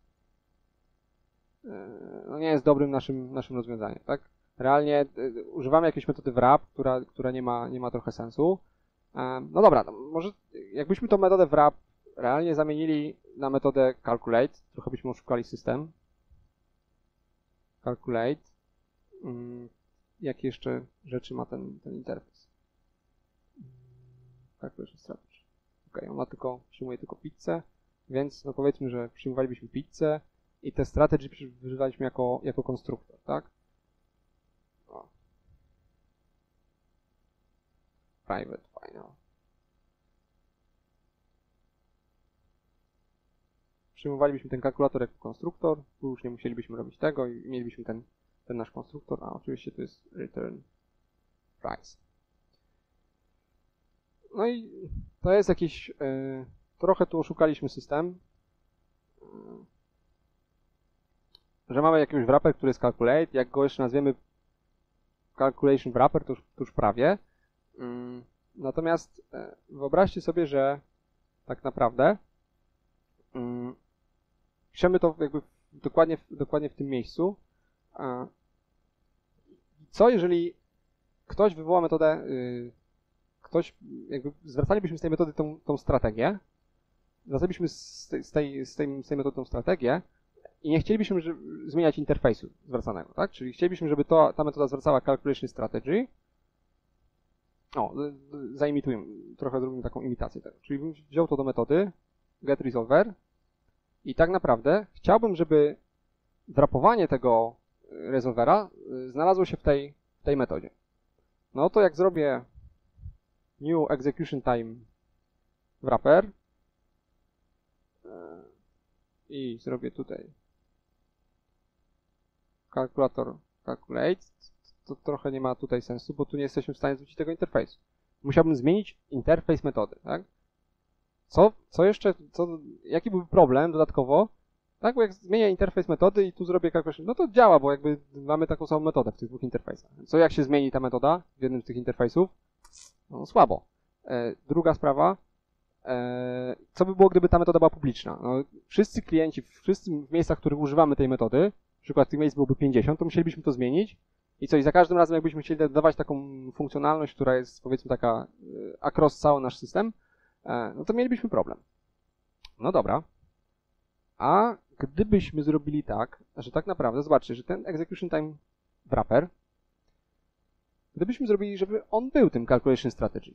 no nie jest dobrym naszym, naszym rozwiązaniem, tak? Realnie y, używamy jakiejś metody wrap, która, która nie ma, nie ma trochę sensu. Um, no dobra, no może jakbyśmy tą metodę wrap realnie zamienili na metodę calculate, trochę byśmy oszukali system. Calculate. Um, jakie jeszcze rzeczy ma ten, ten interfejs? Calculation strategy. Ok, on ma tylko, przyjmuje tylko pizzę, więc no powiedzmy, że przyjmowalibyśmy pizzę i te strategy używaliśmy jako, jako konstruktor, tak? O. Private final. Przyjmowalibyśmy ten kalkulator jako konstruktor, tu już nie musielibyśmy robić tego i mielibyśmy ten, ten nasz konstruktor, a oczywiście to jest return price. No i to jest jakiś, yy, trochę tu oszukaliśmy system, yy, że mamy jakiegoś wrapper, który jest calculate, jak go jeszcze nazwiemy calculation wrapper, to już, to już prawie. Yy, natomiast yy, wyobraźcie sobie, że tak naprawdę yy, piszemy to jakby dokładnie, dokładnie w tym miejscu. Yy, co jeżeli ktoś wywoła metodę, yy, ktoś, jakby zwracalibyśmy z tej metody tą, tą strategię, zwracalibyśmy z tej, z, tej, z, tej, z tej metody tą strategię i nie chcielibyśmy żeby, zmieniać interfejsu zwracanego, tak? Czyli chcielibyśmy, żeby to, ta metoda zwracała calculation strategy. O, zaimitujemy, trochę zrobimy taką imitację tego. Czyli bym wziął to do metody getResolver i tak naprawdę chciałbym, żeby wrapowanie tego resolvera znalazło się w tej, w tej metodzie. No to jak zrobię new execution time wrapper i zrobię tutaj kalkulator calculate, to trochę nie ma tutaj sensu, bo tu nie jesteśmy w stanie zwrócić tego interfejsu. musiałbym zmienić interfejs metody, tak? Co, co jeszcze, co, jaki byłby problem dodatkowo? Tak, bo jak zmienię interfejs metody i tu zrobię calculation, no to działa, bo jakby mamy taką samą metodę w tych dwóch interfejsach. Co jak się zmieni ta metoda w jednym z tych interfejsów? No słabo. E, druga sprawa, e, co by było, gdyby ta metoda była publiczna? No, wszyscy klienci, wszyscy w miejscach, w których używamy tej metody, na przykład tych miejsc byłoby pięćdziesiąt, to musielibyśmy to zmienić. I co, i za każdym razem jakbyśmy chcieli dodawać taką funkcjonalność, która jest powiedzmy taka e, across cały nasz system, e, no to mielibyśmy problem. No dobra. A gdybyśmy zrobili tak, że tak naprawdę, zobaczcie, że ten execution time wrapper, gdybyśmy zrobili, żeby on był tym calculation strategy.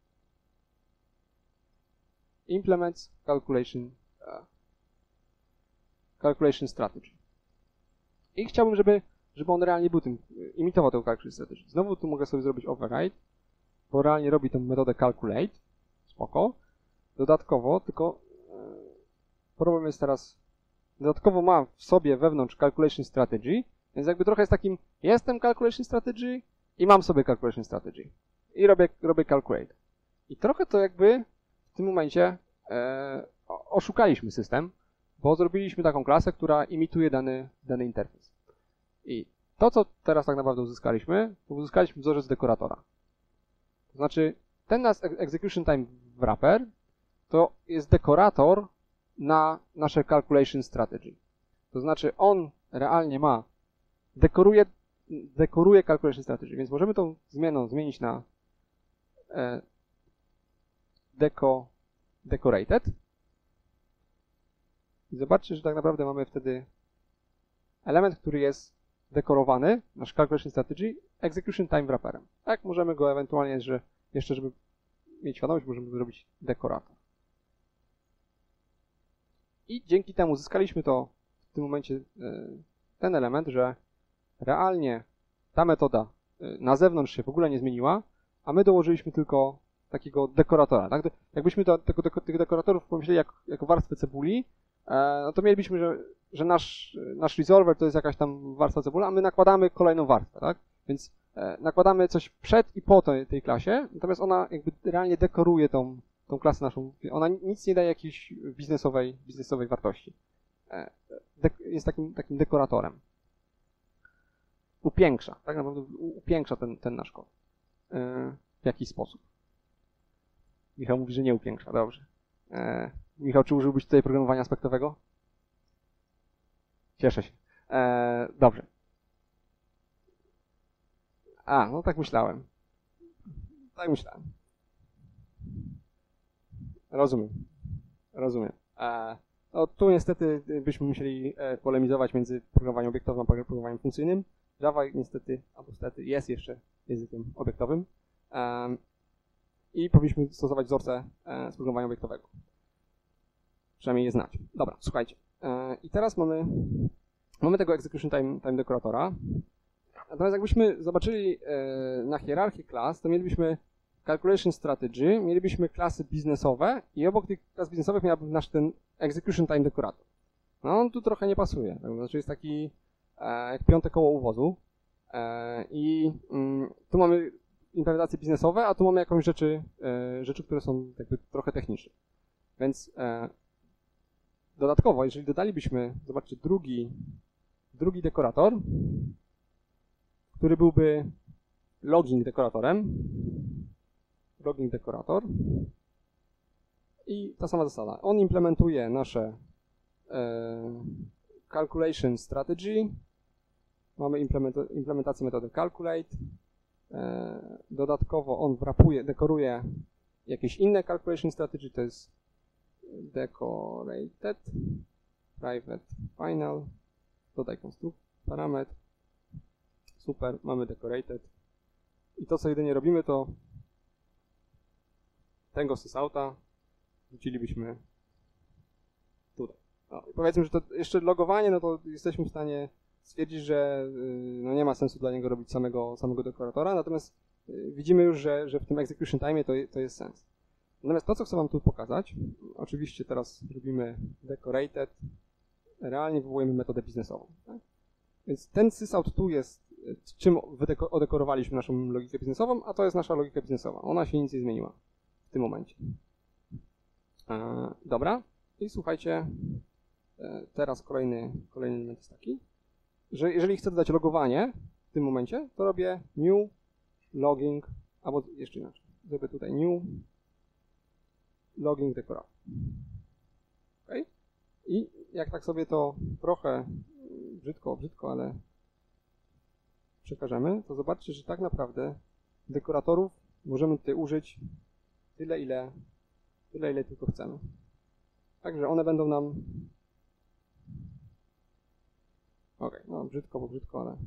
Implements calculation, uh, calculation strategy. I chciałbym, żeby, żeby on realnie był tym, imitował tę calculation strategy. Znowu tu mogę sobie zrobić override, bo realnie robi tę metodę calculate. Spoko. Dodatkowo, tylko problem jest teraz, dodatkowo mam w sobie wewnątrz calculation strategy, więc jakby trochę jest takim, jestem calculation strategy i mam sobie calculation strategy. I robię, robię calculate. I trochę to jakby w tym momencie e, oszukaliśmy system, bo zrobiliśmy taką klasę, która imituje dany, dany interfejs. I to, co teraz tak naprawdę uzyskaliśmy, to uzyskaliśmy wzorzec dekoratora. To znaczy, ten nasz execution time wrapper to jest dekorator na nasze calculation strategy. To znaczy on realnie ma, dekoruje, dekoruje calculation strategy, więc możemy tą zmianą zmienić na e, deco, decorated i zobaczcie, że tak naprawdę mamy wtedy element, który jest dekorowany, nasz calculation strategy, execution time wrapperem. Tak, możemy go ewentualnie, że jeszcze, żeby mieć świadomość, możemy zrobić dekorator. I dzięki temu uzyskaliśmy to w tym momencie ten element, że realnie ta metoda na zewnątrz się w ogóle nie zmieniła, a my dołożyliśmy tylko takiego dekoratora. Tak? Jakbyśmy to, tego, tych dekoratorów pomyśleli jak, jako warstwę cebuli, no to mielibyśmy, że, że nasz, nasz resolver to jest jakaś tam warstwa cebula, a my nakładamy kolejną warstwę. Tak? Więc nakładamy coś przed i po tej, tej klasie, natomiast ona jakby realnie dekoruje tą tą klasę naszą, ona nic nie daje jakiejś biznesowej, biznesowej wartości. Jest takim, takim dekoratorem. Upiększa, tak naprawdę upiększa ten, ten nasz kod. W jakiś sposób. Michał mówi, że nie upiększa, dobrze. Michał, czy użyłbyś tutaj programowania aspektowego? Cieszę się. Dobrze. A, no tak myślałem. Tak myślałem. Rozumiem. Rozumiem. E, no tu niestety byśmy musieli polemizować między programowaniem obiektowym a programowaniem funkcyjnym. Java niestety, albo niestety jest jeszcze językiem obiektowym. E, I powinniśmy stosować wzorce e, z programowania obiektowego. Przynajmniej je znać. Dobra, słuchajcie. E, I teraz mamy, mamy tego execution time, time dekoratora. Natomiast jakbyśmy zobaczyli e, na hierarchię klas, to mielibyśmy calculation strategy, mielibyśmy klasy biznesowe i obok tych klas biznesowych miałby nasz ten execution time dekorator. No on tu trochę nie pasuje, to znaczy jest taki e, jak piąte koło u wozu e, i mm, tu mamy implementacje biznesowe, a tu mamy jakąś rzeczy, e, rzeczy, które są jakby trochę techniczne. Więc e, dodatkowo, jeżeli dodalibyśmy, zobaczcie, drugi, drugi dekorator, który byłby logging dekoratorem, logging dekorator i ta sama zasada. On implementuje nasze e, calculation strategy. Mamy implementację metody calculate. E, dodatkowo on wrapuje, dekoruje jakieś inne calculation strategy, to jest decorated, private, final, dodaj konstrukt, parametr, super, mamy decorated. I to, co jedynie robimy, to tego sysouta wrzucilibyśmy tutaj. No, powiedzmy, że to jeszcze logowanie, no to jesteśmy w stanie stwierdzić, że no nie ma sensu dla niego robić samego, samego dekoratora, natomiast widzimy już, że, że w tym execution time to, to jest sens. Natomiast to, co chcę wam tu pokazać, oczywiście teraz robimy decorated, realnie wywołujemy metodę biznesową. Tak? Więc ten sysout tu jest czym odekorowaliśmy naszą logikę biznesową, a to jest nasza logika biznesowa. Ona się nic nie zmieniła w tym momencie. E, dobra. I słuchajcie, e, teraz kolejny, kolejny element jest taki, że jeżeli chcę dodać logowanie w tym momencie, to robię new logging, albo jeszcze inaczej, zrobię tutaj new logging decorator. Okay? I jak tak sobie to trochę brzydko, brzydko, ale przekażemy, to zobaczcie, że tak naprawdę dekoratorów możemy tutaj użyć tyle, ile, tyle, ile tylko chcemy. Także one będą nam... Ok, no brzydko, bo brzydko, ale...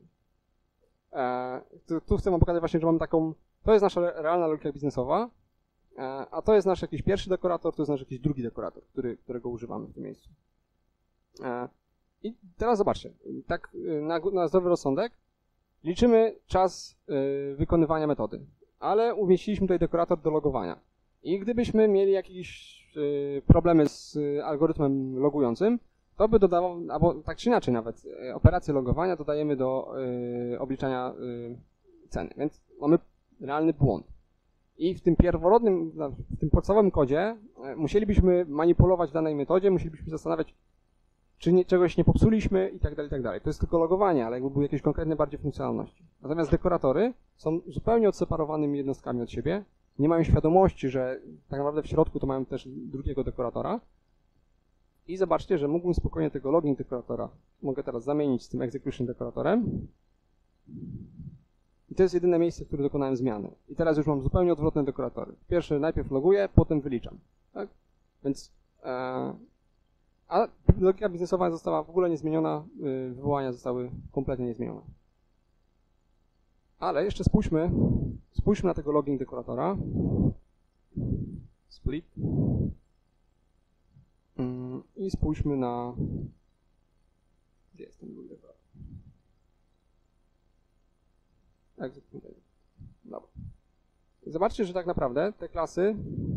E, tu, tu chcę wam pokazać właśnie, że mam taką... To jest nasza realna logika biznesowa, e, a to jest nasz jakiś pierwszy dekorator, to jest nasz jakiś drugi dekorator, który, którego używamy w tym miejscu. E, I teraz zobaczcie, tak na, na zdrowy rozsądek liczymy czas y, wykonywania metody, ale umieściliśmy tutaj dekorator do logowania. I gdybyśmy mieli jakieś y, problemy z y, algorytmem logującym, to by dodawał, albo tak czy inaczej nawet, y, operację logowania dodajemy do y, obliczania y, ceny, więc mamy realny błąd. I w tym pierworodnym, w tym podstawowym kodzie y, musielibyśmy manipulować w danej metodzie, musielibyśmy zastanawiać, czy nie, czegoś nie popsuliśmy i tak dalej, i tak dalej. To jest tylko logowanie, ale jakby były jakieś konkretne bardziej funkcjonalności. Natomiast dekoratory są zupełnie odseparowanymi jednostkami od siebie, nie mają świadomości, że tak naprawdę w środku to mają też drugiego dekoratora. I zobaczcie, że mógłbym spokojnie tego logging dekoratora mogę teraz zamienić z tym execution dekoratorem. I to jest jedyne miejsce, w którym dokonałem zmiany. I teraz już mam zupełnie odwrotne dekoratory. Pierwszy najpierw loguję, potem wyliczam. Tak? Więc... E A logika biznesowa została w ogóle niezmieniona, wywołania zostały kompletnie niezmienione. Ale jeszcze spójrzmy, spójrzmy na tego logging dekoratora. Split. I spójrzmy na... Gdzie jest ten logging dekorator? Dobra. Zobaczcie, że tak naprawdę te klasy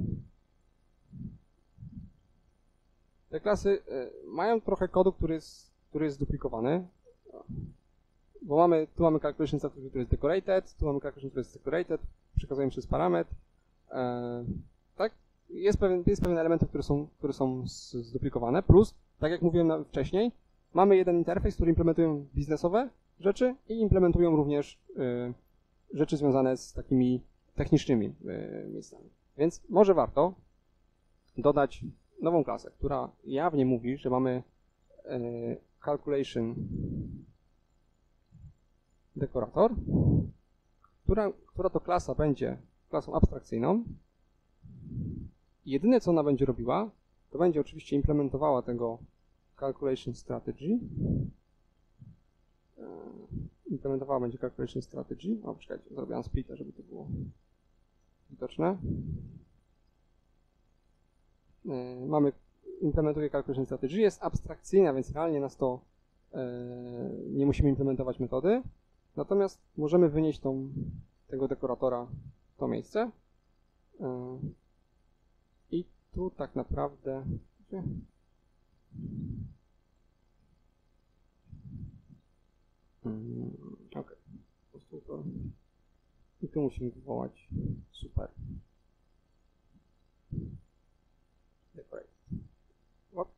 Te klasy mają trochę kodu, który jest, który jest zduplikowany, bo mamy, tu mamy calculation strategy, który jest decorated, tu mamy calculation, który jest decorated, przekazujemy przez parametr, e, tak? Jest pewien, jest pewien elementy, które są, które są zduplikowane, plus, tak jak mówiłem wcześniej, mamy jeden interfejs, który implementują biznesowe rzeczy i implementują również e, rzeczy związane z takimi technicznymi e, miejscami. Więc może warto dodać nową klasę, która jawnie mówi, że mamy e, calculation dekorator, która, która to klasa będzie klasą abstrakcyjną. Jedyne, co ona będzie robiła, to będzie oczywiście implementowała tego calculation strategy. E, implementowała będzie calculation strategy. O, czekajcie, zrobiłam splita, żeby to było widoczne. Mamy, implementuje calculation strategy, jest abstrakcyjna, więc realnie nas to e, nie musimy implementować metody. Natomiast możemy wynieść tą, tego dekoratora w to miejsce. E, I tu tak naprawdę... Hmm, ok. Po prostu to... I tu musimy wywołać super. Decorate. What?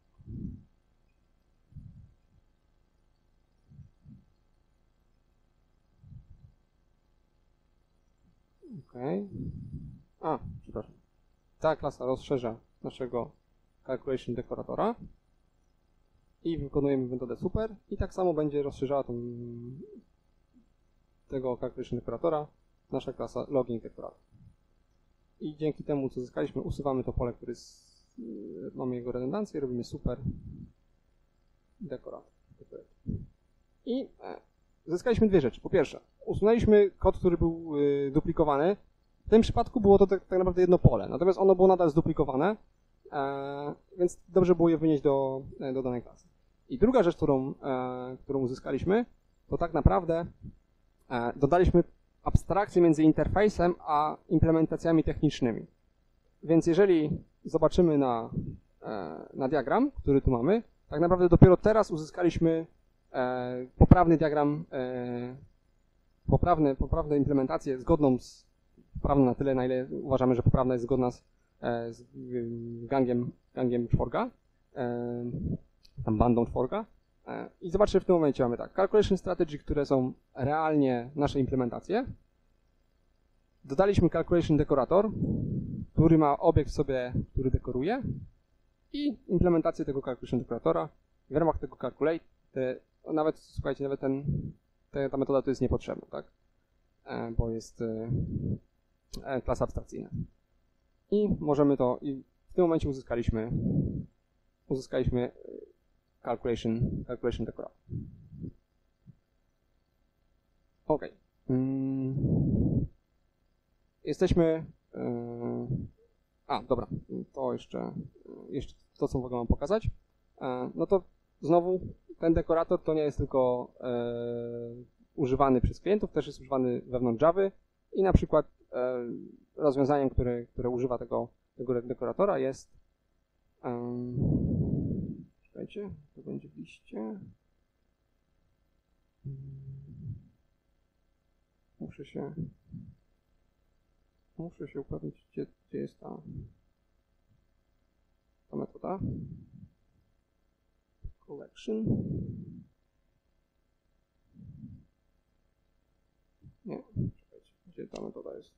Okay. A, przepraszam. Ta klasa rozszerza naszego calculation dekoratora i wykonujemy metodę super i tak samo będzie rozszerzała tą, tego calculation dekoratora nasza klasa logging dekorator. I dzięki temu, co zyskaliśmy, usuwamy to pole, które jest, mamy jego redundancję, robimy super dekorator. I e, zyskaliśmy dwie rzeczy. Po pierwsze, usunęliśmy kod, który był y, duplikowany. W tym przypadku było to tak, tak naprawdę jedno pole, natomiast ono było nadal zduplikowane, e, więc dobrze było je wynieść do, do danej klasy. I druga rzecz, którą, e, którą uzyskaliśmy, to tak naprawdę e, dodaliśmy abstrakcję między interfejsem a implementacjami technicznymi. Więc jeżeli zobaczymy na, e, na diagram, który tu mamy, tak naprawdę dopiero teraz uzyskaliśmy e, poprawny diagram e, poprawne, poprawne implementacje zgodną z, poprawną na tyle, na ile uważamy, że poprawna jest zgodna z, z gangiem, gangiem czworga, tam bandą czworga. I zobaczcie, w tym momencie mamy tak, calculation strategy, które są realnie nasze implementacje. Dodaliśmy calculation decorator, który ma obiekt w sobie, który dekoruje, i implementację tego calculation decoratora. W ramach tego calculate, te, nawet, słuchajcie, nawet ten, te, ta metoda to jest niepotrzebna, tak? E, bo jest e, klasa abstrakcyjna. I możemy to, i w tym momencie uzyskaliśmy, uzyskaliśmy calculation, calculation decorator. Ok. Mm. Jesteśmy... Yy, a, dobra, to jeszcze, jeszcze to, co mogę wam pokazać. Yy, no to znowu ten dekorator to nie jest tylko yy, używany przez klientów, też jest używany wewnątrz Javy i na przykład yy, rozwiązaniem, które, które używa tego, tego dekoratora jest... Yy, czekajcie, to będzie w liście. Muszę się... Muszę się upewnić, gdzie, gdzie jest ta, ta metoda. Collection. Nie, czekajcie, gdzie ta metoda jest?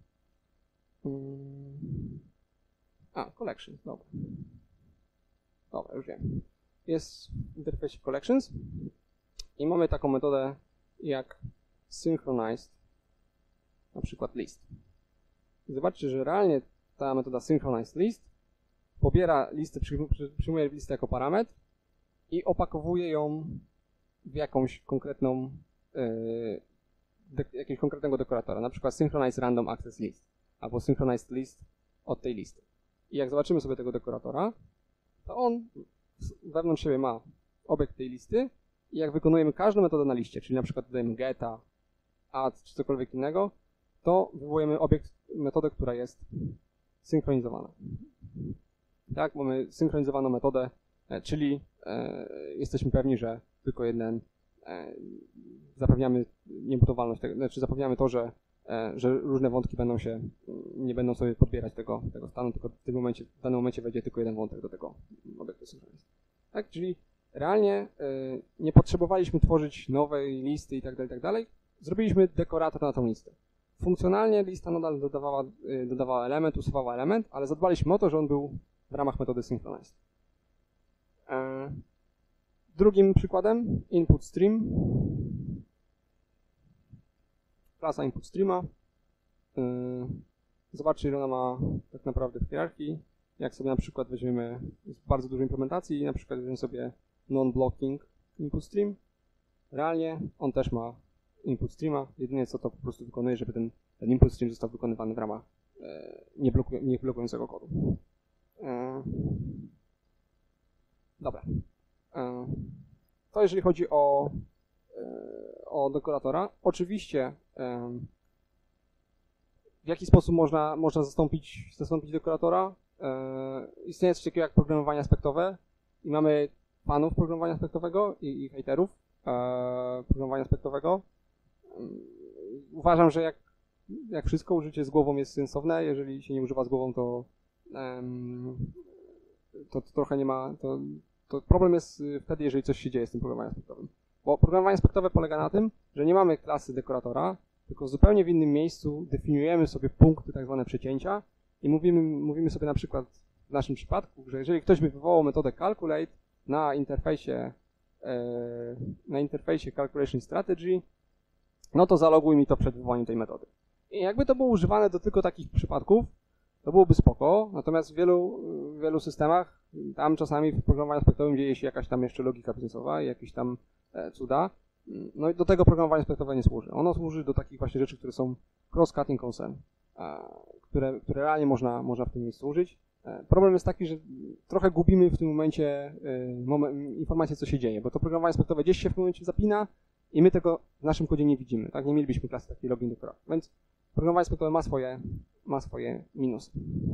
Hmm. A, collection, dobra. Dobra, już wiem. Jest w interfejsie collections i mamy taką metodę jak synchronized, na przykład list. I zobaczcie, że realnie ta metoda synchronized list pobiera listę, przyjmuje listę jako parametr i opakowuje ją w jakąś konkretną, yy, de, jakiegoś konkretnego dekoratora, na przykład synchronized random access list albo synchronized list od tej listy. I jak zobaczymy sobie tego dekoratora, to on wewnątrz siebie ma obiekt tej listy i jak wykonujemy każdą metodę na liście, czyli na przykład dodajemy geta, add czy cokolwiek innego, to wywołujemy obiekt, metodę, która jest synchronizowana. Tak, mamy synchronizowaną metodę, czyli e, jesteśmy pewni, że tylko jeden e, zapewniamy niemutowalność, tego, znaczy zapewniamy to, że, e, że różne wątki będą się, nie będą sobie podbierać tego, tego stanu, tylko w tym momencie, w danym momencie wejdzie tylko jeden wątek do tego obiektu synchronizacji. Tak, czyli realnie e, nie potrzebowaliśmy tworzyć nowej listy i tak dalej, i tak dalej. Zrobiliśmy dekorator na tą listę. Funkcjonalnie lista nadal dodawała, dodawała element, usuwała element, ale zadbaliśmy o to, że on był w ramach metody synchronized. E, drugim przykładem input stream. Klasa input streama. E, zobaczcie, ile ona ma tak naprawdę w hierarchii. Jak sobie na przykład weźmiemy bardzo dużo implementacji i na przykład weźmiemy sobie non-blocking input stream, realnie on też ma input streama, jedynie co to po prostu wykonuje, żeby ten, ten input stream został wykonywany w ramach e, nie, bloku, nie blokującego kodu. E, dobra. E, to jeżeli chodzi o, e, o dekoratora. Oczywiście e, w jaki sposób można, można zastąpić, zastąpić dekoratora? E, istnieje coś takiego jak programowanie aspektowe i mamy fanów programowania aspektowego i, i hejterów e, programowania aspektowego. Uważam, że jak, jak wszystko, użycie z głową jest sensowne. Jeżeli się nie używa z głową, to, um, to, to trochę nie ma... To, to problem jest wtedy, jeżeli coś się dzieje z tym programowaniem aspektowym. Bo programowanie aspektowe polega na tym, że nie mamy klasy dekoratora, tylko zupełnie w innym miejscu definiujemy sobie punkty, tak zwane przecięcia i mówimy, mówimy sobie na przykład w naszym przypadku, że jeżeli ktoś by wywołał metodę calculate na interfejsie, e, na interfejsie calculation strategy, no to zaloguj mi to przed wywołaniem tej metody. I jakby to było używane do tylko takich przypadków, to byłoby spoko, natomiast w wielu, w wielu systemach, tam czasami w programowaniu aspektowym dzieje się jakaś tam jeszcze logika biznesowa i jakieś tam e, cuda. No i do tego programowanie aspektowe nie służy. Ono służy do takich właśnie rzeczy, które są cross-cutting concern, e, które, które realnie można, można w tym miejscu użyć. E, problem jest taki, że trochę gubimy w tym momencie e, moment, informację, co się dzieje, bo to programowanie aspektowe gdzieś się w tym momencie zapina, i my tego w naszym kodzie nie widzimy, tak? Nie mielibyśmy klasy takiej login dekorator. Więc programowanie aspektowe ma swoje, ma swoje minusy.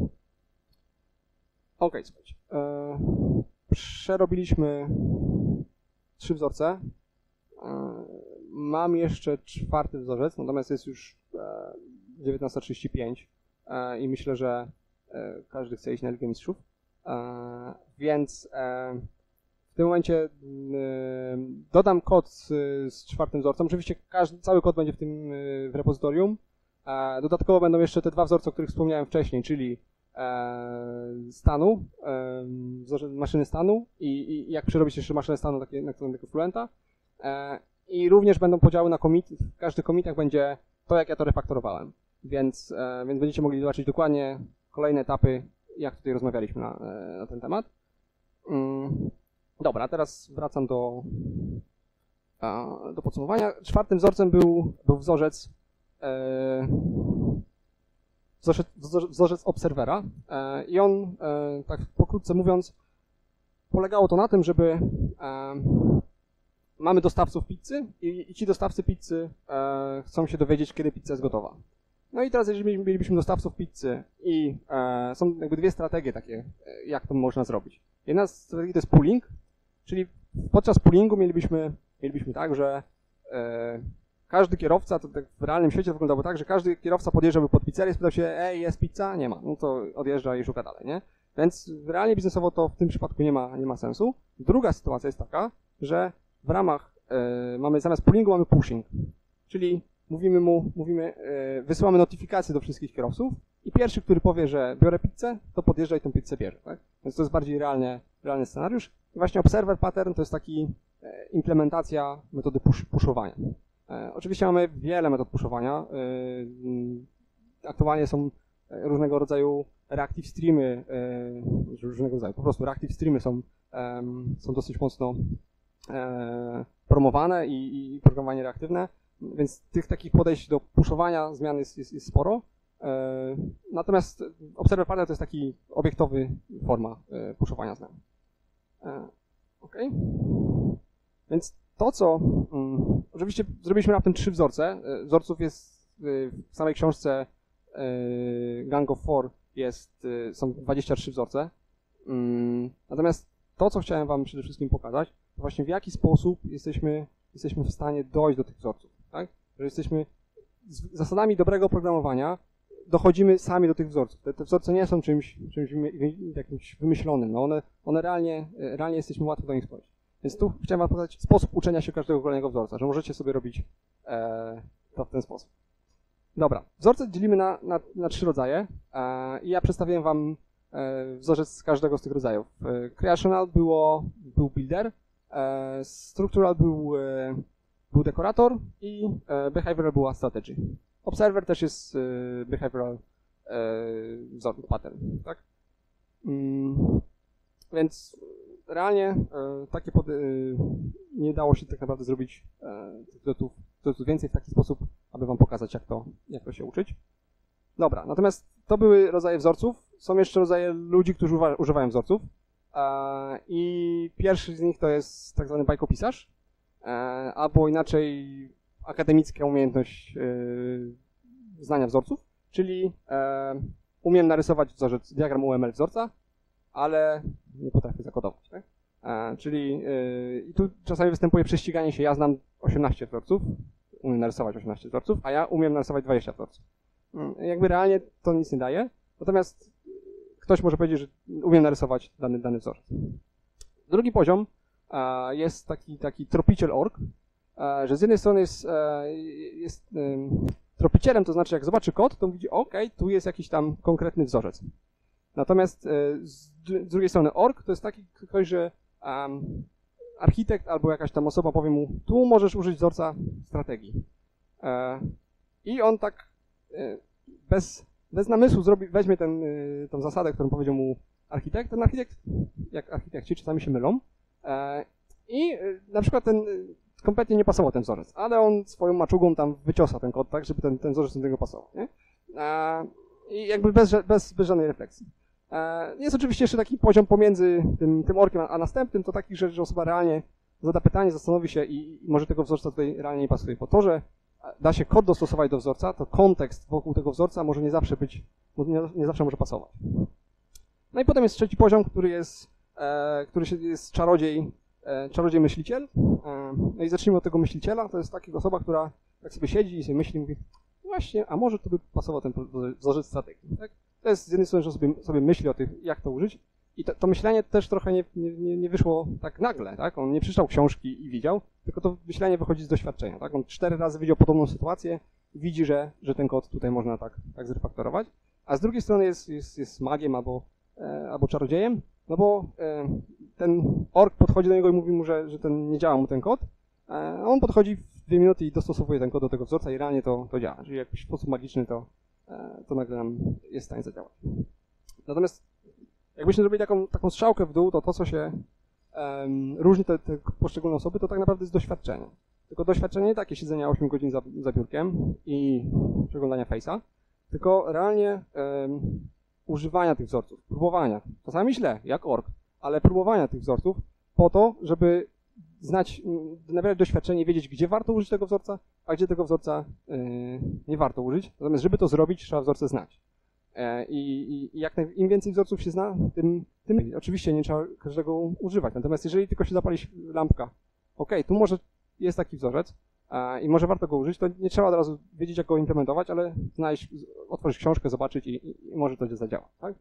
Ok, słuchajcie. E, przerobiliśmy trzy wzorce. E, mam jeszcze czwarty wzorzec, natomiast jest już e, dziewiętnasta trzydzieści pięć e, i myślę, że e, każdy chce iść na Ligę Mistrzów, e, więc e, w tym momencie e, dodam kod z, z czwartym wzorcem. Oczywiście każdy, cały kod będzie w tym e, w repozytorium. E, dodatkowo będą jeszcze te dwa wzorce, o których wspomniałem wcześniej, czyli e, stanu, e, maszyny stanu i, i jak przerobić jeszcze maszynę stanu takie, na takiego Fluenta. E, I również będą podziały na commit. W każdych commitach będzie to, jak ja to refaktorowałem. Więc, e, więc będziecie mogli zobaczyć dokładnie kolejne etapy, jak tutaj rozmawialiśmy na, e, na ten temat. Mm, dobra, teraz wracam do, a, do podsumowania. Czwartym wzorcem był, był wzorzec, e, wzorzec, wzorzec obserwera e, i on, e, tak pokrótce mówiąc, polegało to na tym, żeby e, mamy dostawców pizzy i, i ci dostawcy pizzy e, chcą się dowiedzieć, kiedy pizza jest gotowa. No i teraz, jeżeli mielibyśmy dostawców pizzy i e, są jakby dwie strategie takie, e, jak to można zrobić. Jedna z strategii to jest pooling, czyli podczas poolingu mielibyśmy, mielibyśmy tak, że e, każdy kierowca, to tak w realnym świecie wyglądało tak, że każdy kierowca podjeżdżałby pod pizzerię i spytał się, ej, jest pizza? Nie ma. No to odjeżdża i szuka dalej, nie? Więc realnie biznesowo to w tym przypadku nie ma, nie ma sensu. Druga sytuacja jest taka, że w ramach, e, mamy zamiast poolingu mamy pushing, czyli mówimy mu, mówimy, e, wysyłamy notyfikacje do wszystkich kierowców i pierwszy, który powie, że biorę pizzę, to podjeżdża i tą pizzę bierze, tak? Więc to jest bardziej realnie, realny scenariusz. I właśnie observer pattern to jest taki e, implementacja metody push, pushowania. E, oczywiście mamy wiele metod pushowania. E, aktualnie są różnego rodzaju reactive streamy, e, różnego rodzaju, po prostu reactive streamy są, e, są dosyć mocno e, promowane i, i programowanie reaktywne, więc tych takich podejść do pushowania zmian jest, jest, jest sporo. E, natomiast observer pattern to jest taki obiektowy forma e, pushowania zmian. E, ok. Więc to, co mm, oczywiście zrobiliśmy na tym trzy wzorce. E, wzorców jest e, w samej książce e, Gang of Four jest, e, są dwadzieścia trzy wzorce. Mm, natomiast to, co chciałem wam przede wszystkim pokazać, to właśnie w jaki sposób jesteśmy, jesteśmy w stanie dojść do tych wzorców, tak? Że jesteśmy z zasadami dobrego programowania dochodzimy sami do tych wzorców. Te, te wzorce nie są czymś, czymś jakimś wymyślonym, no one, one realnie, realnie jesteśmy łatwo do nich dojść. Więc tu chciałem wam pokazać sposób uczenia się każdego kolejnego wzorca, że możecie sobie robić e, to w ten sposób. Dobra, wzorce dzielimy na, na, na trzy rodzaje e, i ja przedstawiłem wam e, wzorzec z każdego z tych rodzajów. E, creational było, był builder, e, structural był, e, był dekorator i e, behavioral była strategy. Observer też jest e, behavioral e, wzór, pattern, tak? Mm, więc realnie e, takie pod, e, nie dało się tak naprawdę zrobić e, wzorców, wzorców więcej w taki sposób, aby wam pokazać, jak to, jak to się uczyć. Dobra, natomiast to były rodzaje wzorców. Są jeszcze rodzaje ludzi, którzy uwa używają wzorców. E, I pierwszy z nich to jest tak zwany bajkopisarz, e, albo inaczej akademicka umiejętność e, znania wzorców, czyli e, umiem narysować wzorzec, diagram U M L wzorca, ale nie potrafię zakodować, tak? E, czyli e, i tu czasami występuje prześciganie się, ja znam osiemnaście wzorców, umiem narysować osiemnaście wzorców, a ja umiem narysować dwadzieścia wzorców. Hmm, jakby realnie to nic nie daje, natomiast ktoś może powiedzieć, że umiem narysować dany, dany wzorzec. Drugi poziom e, jest taki, taki tropiciel org, e, że z jednej strony jest, e, jest e, tropicielem, to znaczy jak zobaczy kod, to widzi, ok, tu jest jakiś tam konkretny wzorzec. Natomiast e, z, z drugiej strony org to jest taki ktoś, że um, architekt albo jakaś tam osoba powie mu, tu możesz użyć wzorca strategii. E, I on tak e, bez, bez namysłu zrobi, weźmie ten, e, tą zasadę, którą powiedział mu architekt. Ten architekt, jak architekci czasami się mylą. E, I e, na przykład ten e, kompletnie nie pasował ten wzorzec, ale on swoją maczugą tam wyciosa ten kod, tak, żeby ten, ten wzorzec do niego pasował. Nie? E, I jakby bez, bez, bez żadnej refleksji. Jest oczywiście jeszcze taki poziom pomiędzy tym, tym orkiem a następnym, to taki, że, że osoba realnie zada pytanie, zastanowi się i, i może tego wzorca tutaj realnie nie pasuje. Po to, że da się kod dostosować do wzorca, to kontekst wokół tego wzorca może nie zawsze być, nie, nie zawsze może pasować. No i potem jest trzeci poziom, który jest, e, który się, jest czarodziej, e, czarodziej myśliciel. E, no i zacznijmy od tego myśliciela. To jest taka osoba, która tak sobie siedzi i sobie myśli, mówi, właśnie, a może to by pasował ten wzorzec strategii. Tak? To jest z jednej strony, że sobie, sobie myśli o tym, jak to użyć. I to, to myślenie też trochę nie, nie, nie wyszło tak nagle, tak? On nie przeczytał książki i widział, tylko to myślenie wychodzi z doświadczenia, tak? On cztery razy widział podobną sytuację, widzi, że, że ten kod tutaj można tak, tak zrefaktorować, a z drugiej strony jest, jest, jest magiem albo, e, albo czarodziejem, no bo e, ten ork podchodzi do niego i mówi mu, że, że ten, nie działa mu ten kod, e, a on podchodzi w dwie minuty i dostosowuje ten kod do tego wzorca i realnie to, to działa, czyli w jakiś sposób magiczny to, e, to nagle nam jest w stanie zadziałać. Natomiast jakbyśmy zrobili taką, taką strzałkę w dół, to to, co się um, różni te, te poszczególne osoby, to tak naprawdę jest doświadczenie. Tylko doświadczenie nie takie siedzenia osiem godzin za, za biurkiem i przeglądania face'a, tylko realnie um, używania tych wzorców, próbowania. Czasami źle, jak ork, ale próbowania tych wzorców po to, żeby znać, nabierać doświadczenie, wiedzieć, gdzie warto użyć tego wzorca, a gdzie tego wzorca yy, nie warto użyć. Natomiast, żeby to zrobić, trzeba wzorce znać. I, i, i jak naj, im więcej wzorców się zna, tym, tym lepiej. Oczywiście nie trzeba każdego używać, natomiast jeżeli tylko się zapali lampka, ok, tu może jest taki wzorzec a, i może warto go użyć, to nie trzeba od razu wiedzieć, jak go implementować, ale znaleźć, otworzyć książkę, zobaczyć i, i, i może to zadziała. Tak?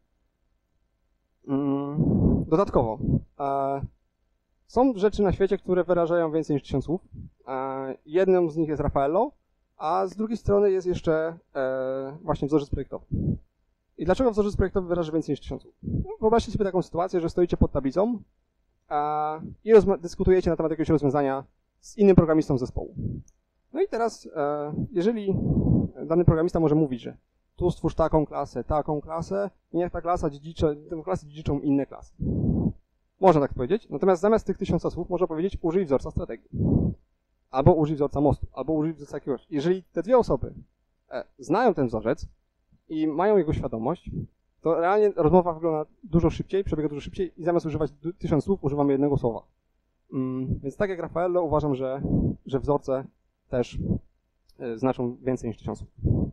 Mm, dodatkowo, a, są rzeczy na świecie, które wyrażają więcej niż tysiąc słów. A, jedną z nich jest Raffaello, a z drugiej strony jest jeszcze e, właśnie wzorzec projektowy. I dlaczego wzorzec projektowy wyraża więcej niż tysiąc słów? No, wyobraźcie sobie taką sytuację, że stoicie pod tablicą a, i dyskutujecie na temat jakiegoś rozwiązania z innym programistą zespołu. No i teraz, e, jeżeli dany programista może mówić, że tu stwórz taką klasę, taką klasę i niech ta klasa dziedziczy, tę klasę dziedziczą inne klasy. Można tak powiedzieć, natomiast zamiast tych tysiąca słów można powiedzieć użyj wzorca strategii. Albo użyj wzorca mostu, albo użyj wzorca jakiegoś. Jeżeli te dwie osoby e, znają ten wzorzec i mają jego świadomość, to realnie rozmowa wygląda dużo szybciej, przebiega dużo szybciej i zamiast używać tysiąc słów, używamy jednego słowa. Mm, więc tak jak Raffaello uważam, że, że wzorce też e, znaczą więcej niż tysiąc słów.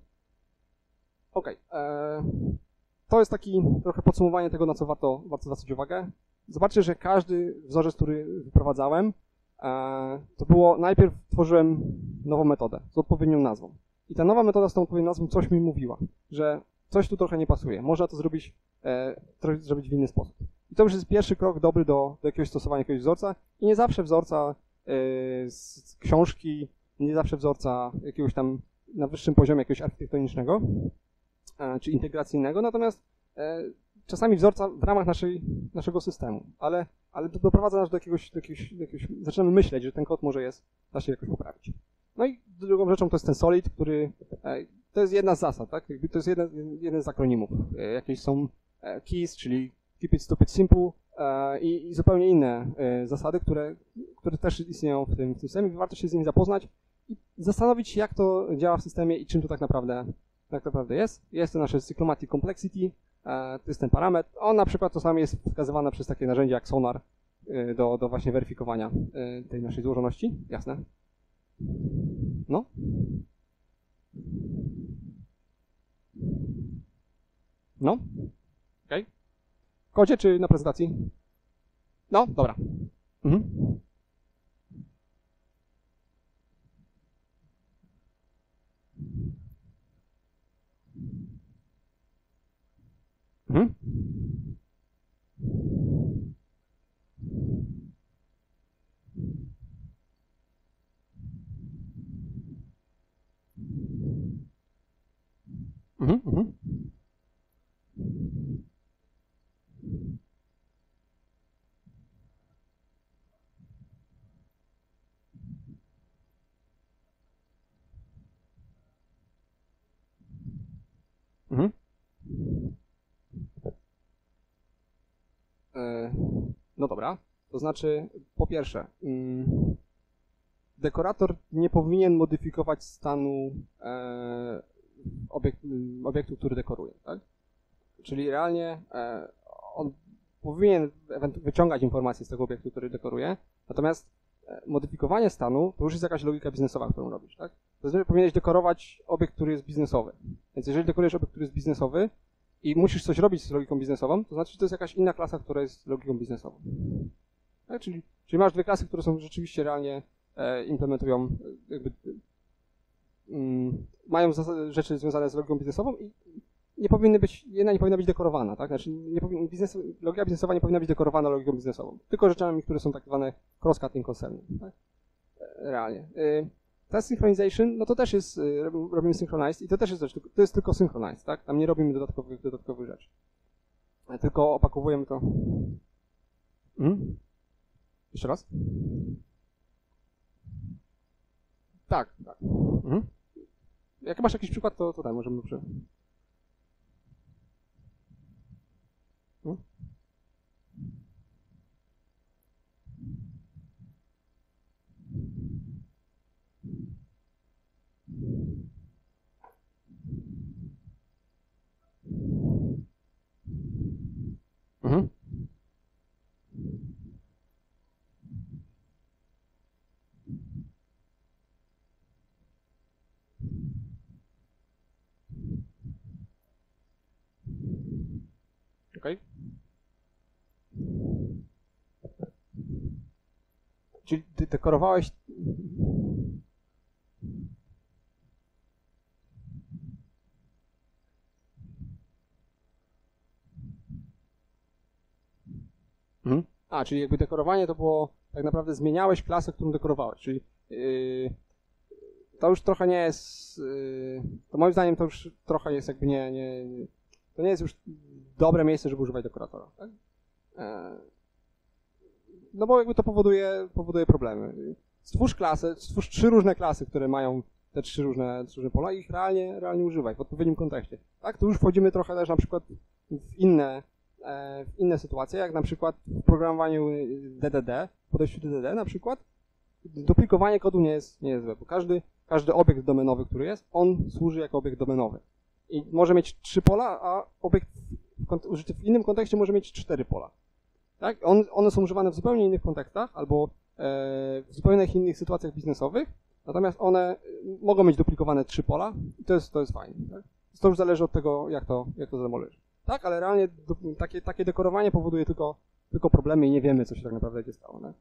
Ok. E, to jest taki trochę podsumowanie tego, na co warto, warto zwracać uwagę. Zobaczcie, że każdy wzorzec, który wyprowadzałem, e, to było, najpierw tworzyłem nową metodę z odpowiednią nazwą. I ta nowa metoda z tą odpowiednią nazwą coś mi mówiła, że coś tu trochę nie pasuje. Można to zrobić, e, trochę zrobić w inny sposób. I to już jest pierwszy krok dobry do, do jakiegoś stosowania jakiegoś wzorca. I nie zawsze wzorca e, z książki, nie zawsze wzorca jakiegoś tam na wyższym poziomie jakiegoś architektonicznego e, czy integracyjnego, natomiast e, czasami wzorca w ramach naszej, naszego systemu, ale, ale to doprowadza nas do jakiegoś, do, jakiegoś, do jakiegoś, zaczynamy myśleć, że ten kod może jest, da się jakoś poprawić. No i drugą rzeczą to jest ten solid, który, e, to jest jedna z zasad, tak? Jakby to jest jeden, jeden z akronimów. E, jakieś są e, keys, czyli keep it stupid simple e, i, i zupełnie inne e, zasady, które, które też istnieją w tym, w tym systemie. Warto się z nimi zapoznać i zastanowić się, jak to działa w systemie i czym to tak naprawdę, tak naprawdę jest. Jest to nasze cyclomatic complexity, to jest ten parametr. On na przykład czasami jest wskazywany przez takie narzędzie jak Sonar do, do właśnie weryfikowania tej naszej złożoności. Jasne? No? No? Okej. Okay. W kodzie czy na prezentacji? No? Dobra. Mhm. Mhm. Mhm, mhm. Mhm. No dobra, to znaczy, po pierwsze, dekorator nie powinien modyfikować stanu e, obiekt, obiektu, który dekoruje, tak? Czyli realnie e, on powinien wyciągać informacje z tego obiektu, który dekoruje, natomiast e, modyfikowanie stanu to już jest jakaś logika biznesowa, którą robisz, tak? To znaczy, powinieneś dekorować obiekt, który jest biznesowy. Więc jeżeli dekorujesz obiekt, który jest biznesowy i musisz coś robić z logiką biznesową, to znaczy, że to jest jakaś inna klasa, która jest logiką biznesową. Tak? Czyli, czyli masz dwie klasy, które są rzeczywiście realnie e, implementują, jakby, mm, mają rzeczy związane z logiką biznesową i nie powinny być, jedna nie powinna być dekorowana, tak? Znaczy nie powinien, biznes, logika biznesowa nie powinna być dekorowana logiką biznesową, tylko rzeczami, które są tak zwane cross-cutting concerny, tak? E, realnie. E, Test synchronization, no to też jest, e, robimy synchronized i to też jest rzecz, to jest tylko synchronized, tak? Tam nie robimy dodatkowych, dodatkowych rzeczy. E, tylko opakowujemy to. Mhm. Jeszcze raz? Tak, tak. Mhm. Jak masz jakiś przykład, to, to tam możemy przy... Hmm? Mhm. Okej. Czyli ty dekorowałeś... Mhm. A, czyli jakby dekorowanie to było, tak naprawdę zmieniałeś klasę, którą dekorowałeś, czyli yy, to już trochę nie jest, yy, to moim zdaniem to już trochę jest jakby nie, nie, nie to nie jest już dobre miejsce, żeby używać dekoratora, tak? E, no bo jakby to powoduje, powoduje problemy. Stwórz klasę, stwórz trzy różne klasy, które mają te trzy różne, trzy różne pola i ich realnie, realnie używaj w odpowiednim kontekście. Tak, tu już wchodzimy trochę też na przykład w inne, e, w inne sytuacje, jak na przykład w programowaniu D D D, w podejściu D D D na przykład, duplikowanie kodu nie jest, nie jest złe, bo każdy, każdy obiekt domenowy, który jest, on służy jako obiekt domenowy. I może mieć trzy pola, a obiekt użyty w innym kontekście może mieć cztery pola. Tak? On, one są używane w zupełnie innych kontekstach albo e, w zupełnie innych sytuacjach biznesowych, natomiast one mogą mieć duplikowane trzy pola i to jest, to jest fajne. Tak? To już zależy od tego, jak to, jak to zamoleży. Tak, ale realnie do, takie, takie dekorowanie powoduje tylko, tylko problemy i nie wiemy, co się tak naprawdę będzie stało. Tak?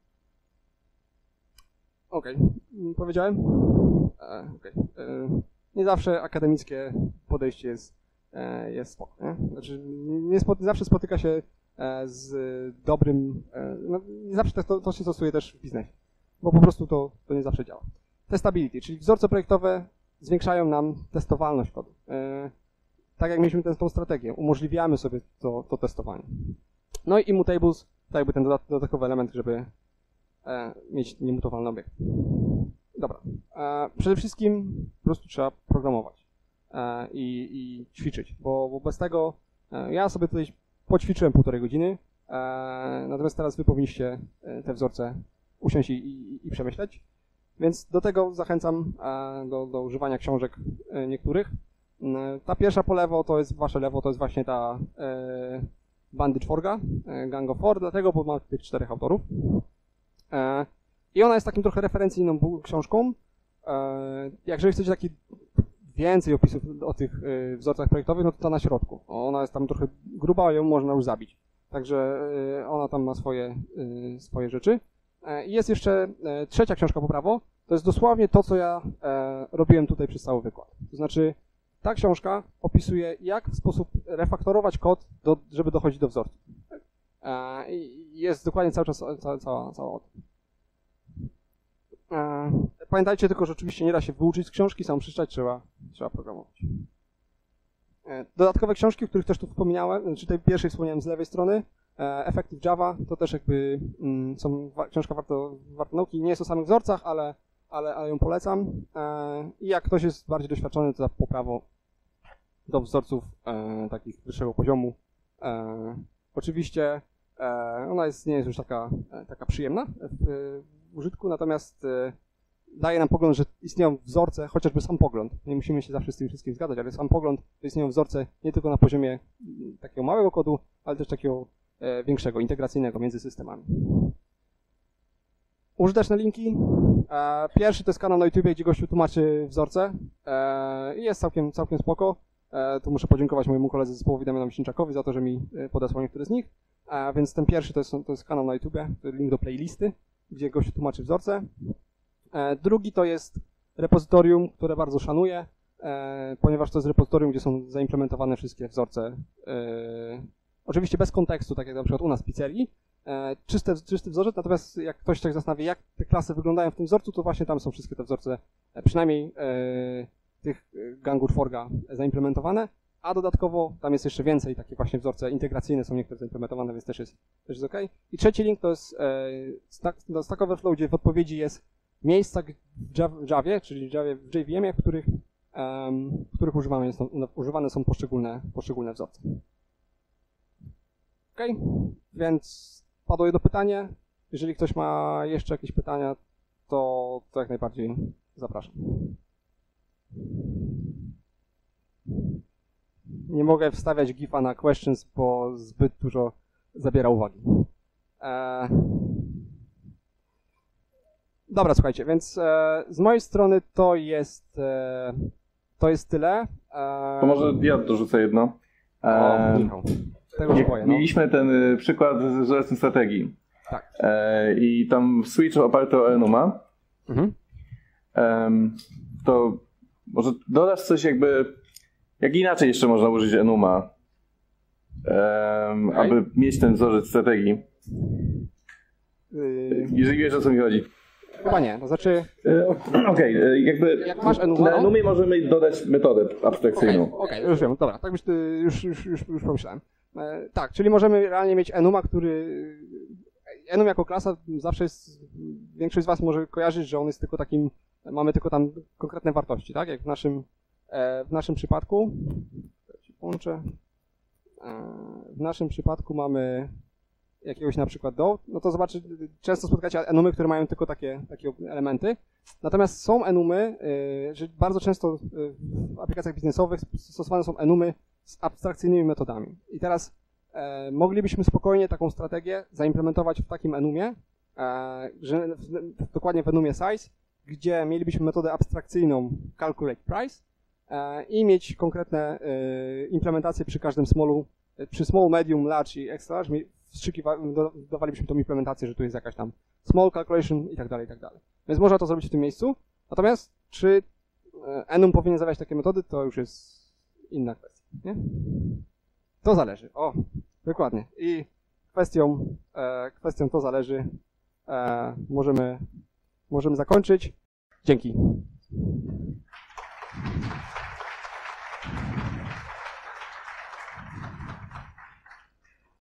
Okej, okay. Powiedziałem? E, okay. e, nie zawsze akademickie podejście jest, e, jest spoko. Nie? Znaczy, nie spo, zawsze spotyka się e, z dobrym, e, no, nie zawsze to, to się stosuje też w biznesie, bo po prostu to, to nie zawsze działa. Testability, czyli wzorce projektowe zwiększają nam testowalność kodu. E, tak jak mieliśmy tę, tą strategię, umożliwiamy sobie to, to testowanie. No i immutables to jakby ten dodatkowy element, żeby e, mieć niemutowalny obiekt. Dobra. E, przede wszystkim po prostu trzeba programować e, i, i ćwiczyć, bo, bo bez tego e, ja sobie tutaj poćwiczyłem półtorej godziny, e, natomiast teraz wy powinniście te wzorce usiąść i, i, i przemyśleć, więc do tego zachęcam e, do, do używania książek e, niektórych. E, ta pierwsza po lewo to jest wasze lewo, to jest właśnie ta e, Bandage Forga, e, Gang of Four, dlatego, bo ma tych czterech autorów. E, I ona jest takim trochę referencyjną książką. Jeżeli chcecie taki więcej opisów o tych wzorcach projektowych, no to ta na środku. Ona jest tam trochę gruba, ją można już zabić. Także ona tam ma swoje, swoje rzeczy. I jest jeszcze trzecia książka po prawo. To jest dosłownie to, co ja robiłem tutaj przez cały wykład. To znaczy, ta książka opisuje, jak w sposób refaktorować kod, do, żeby dochodzić do wzorców. I jest dokładnie cały czas cała, cała, cała o tym. Pamiętajcie tylko, że oczywiście nie da się wyuczyć z książki, sam przeczytać, trzeba, trzeba programować. Dodatkowe książki, o których też tu wspomniałem, znaczy tej pierwszej wspomniałem z lewej strony, Effective Java, to też jakby mm, są książka warto, warto nauki, nie jest o samych wzorcach, ale, ale, ale ją polecam. I jak ktoś jest bardziej doświadczony, to po prawo do wzorców e, takich wyższego poziomu. E, oczywiście e, ona jest, nie jest już taka, e, taka przyjemna w, w użytku, natomiast e, daje nam pogląd, że istnieją wzorce, chociażby sam pogląd, nie musimy się zawsze z tym wszystkim zgadzać, ale sam pogląd, że istnieją wzorce nie tylko na poziomie takiego małego kodu, ale też takiego e, większego, integracyjnego między systemami. Użyteczne linki. E, pierwszy to jest kanał na YouTubie, gdzie gościu tłumaczy wzorce i e, jest całkiem, całkiem spoko. E, tu muszę podziękować mojemu koledze z zespołowi Damianowi Sinczakowi za to, że mi podesłał niektóre z nich. A więc ten pierwszy to jest, to jest kanał na YouTubie, to jest link do playlisty, gdzie gość tłumaczy wzorce. E, drugi to jest repozytorium, które bardzo szanuję, e, ponieważ to jest repozytorium, gdzie są zaimplementowane wszystkie wzorce. E, oczywiście bez kontekstu, tak jak na przykład u nas w pizzerii. E, czysty, czysty wzorzec, natomiast jak ktoś się zastanawia, jak te klasy wyglądają w tym wzorcu, to właśnie tam są wszystkie te wzorce, e, przynajmniej e, tych Gangur Forga zaimplementowane. A dodatkowo tam jest jeszcze więcej, takie właśnie wzorce integracyjne są niektóre zaimplementowane, więc też jest, też jest OK. I trzeci link to jest e, Stack, do Stack Overflow, gdzie w odpowiedzi jest miejsca w Javie, czyli w, Javie, w J V M-ie, w których, um, w których używane, są, używane są poszczególne, poszczególne wzorce. OK, więc padło jedno pytanie. Jeżeli ktoś ma jeszcze jakieś pytania, to, to jak najbardziej zapraszam. Nie mogę wstawiać gifa na questions, bo zbyt dużo zabiera uwagi. Eee... Dobra, słuchajcie, więc e, z mojej strony to jest e, to jest tyle. E... To może ja dorzucę jedno. E... O, Michał. Tego się boję, no. Mieliśmy ten przykład z wzorcem strategii. Tak. E, I tam switch oparty o Enuma. Mhm. E, to może dodasz coś jakby, jak inaczej jeszcze można użyć Enuma, e, okay. aby mieć ten wzorzec strategii. Yy... Jeżeli wiesz, o co mi chodzi. Chyba nie, to znaczy... Okej, okay, jakby jak masz Enuma, na Enumie możemy dodać metodę abstrakcyjną. Okej, okay, okay, już wiem, dobra, tak byś ty, już, już, już, już pomyślałem. E, tak, czyli możemy realnie mieć Enuma, który... Enum jako klasa zawsze jest... Większość z was może kojarzyć, że on jest tylko takim... Mamy tylko tam konkretne wartości, tak? Jak w naszym, e, w naszym przypadku... Połączę. E, w naszym przypadku mamy... jakiegoś na przykład do, no to zobaczy, często spotkacie enumy, które mają tylko takie, takie elementy. Natomiast są enumy, yy, że bardzo często yy, w aplikacjach biznesowych stosowane są enumy z abstrakcyjnymi metodami. I teraz yy, moglibyśmy spokojnie taką strategię zaimplementować w takim enumie, yy, że w, dokładnie w enumie size, gdzie mielibyśmy metodę abstrakcyjną calculate price yy, i mieć konkretne yy, implementacje przy każdym smallu, yy, przy small, medium, large i extra large, dodawalibyśmy tą implementację, że tu jest jakaś tam small calculation i tak dalej, i tak dalej. Więc można to zrobić w tym miejscu. Natomiast czy enum powinien zawierać takie metody, to już jest inna kwestia, nie? To zależy. O, dokładnie. I kwestią, e, kwestią to zależy e, możemy, możemy zakończyć. Dzięki.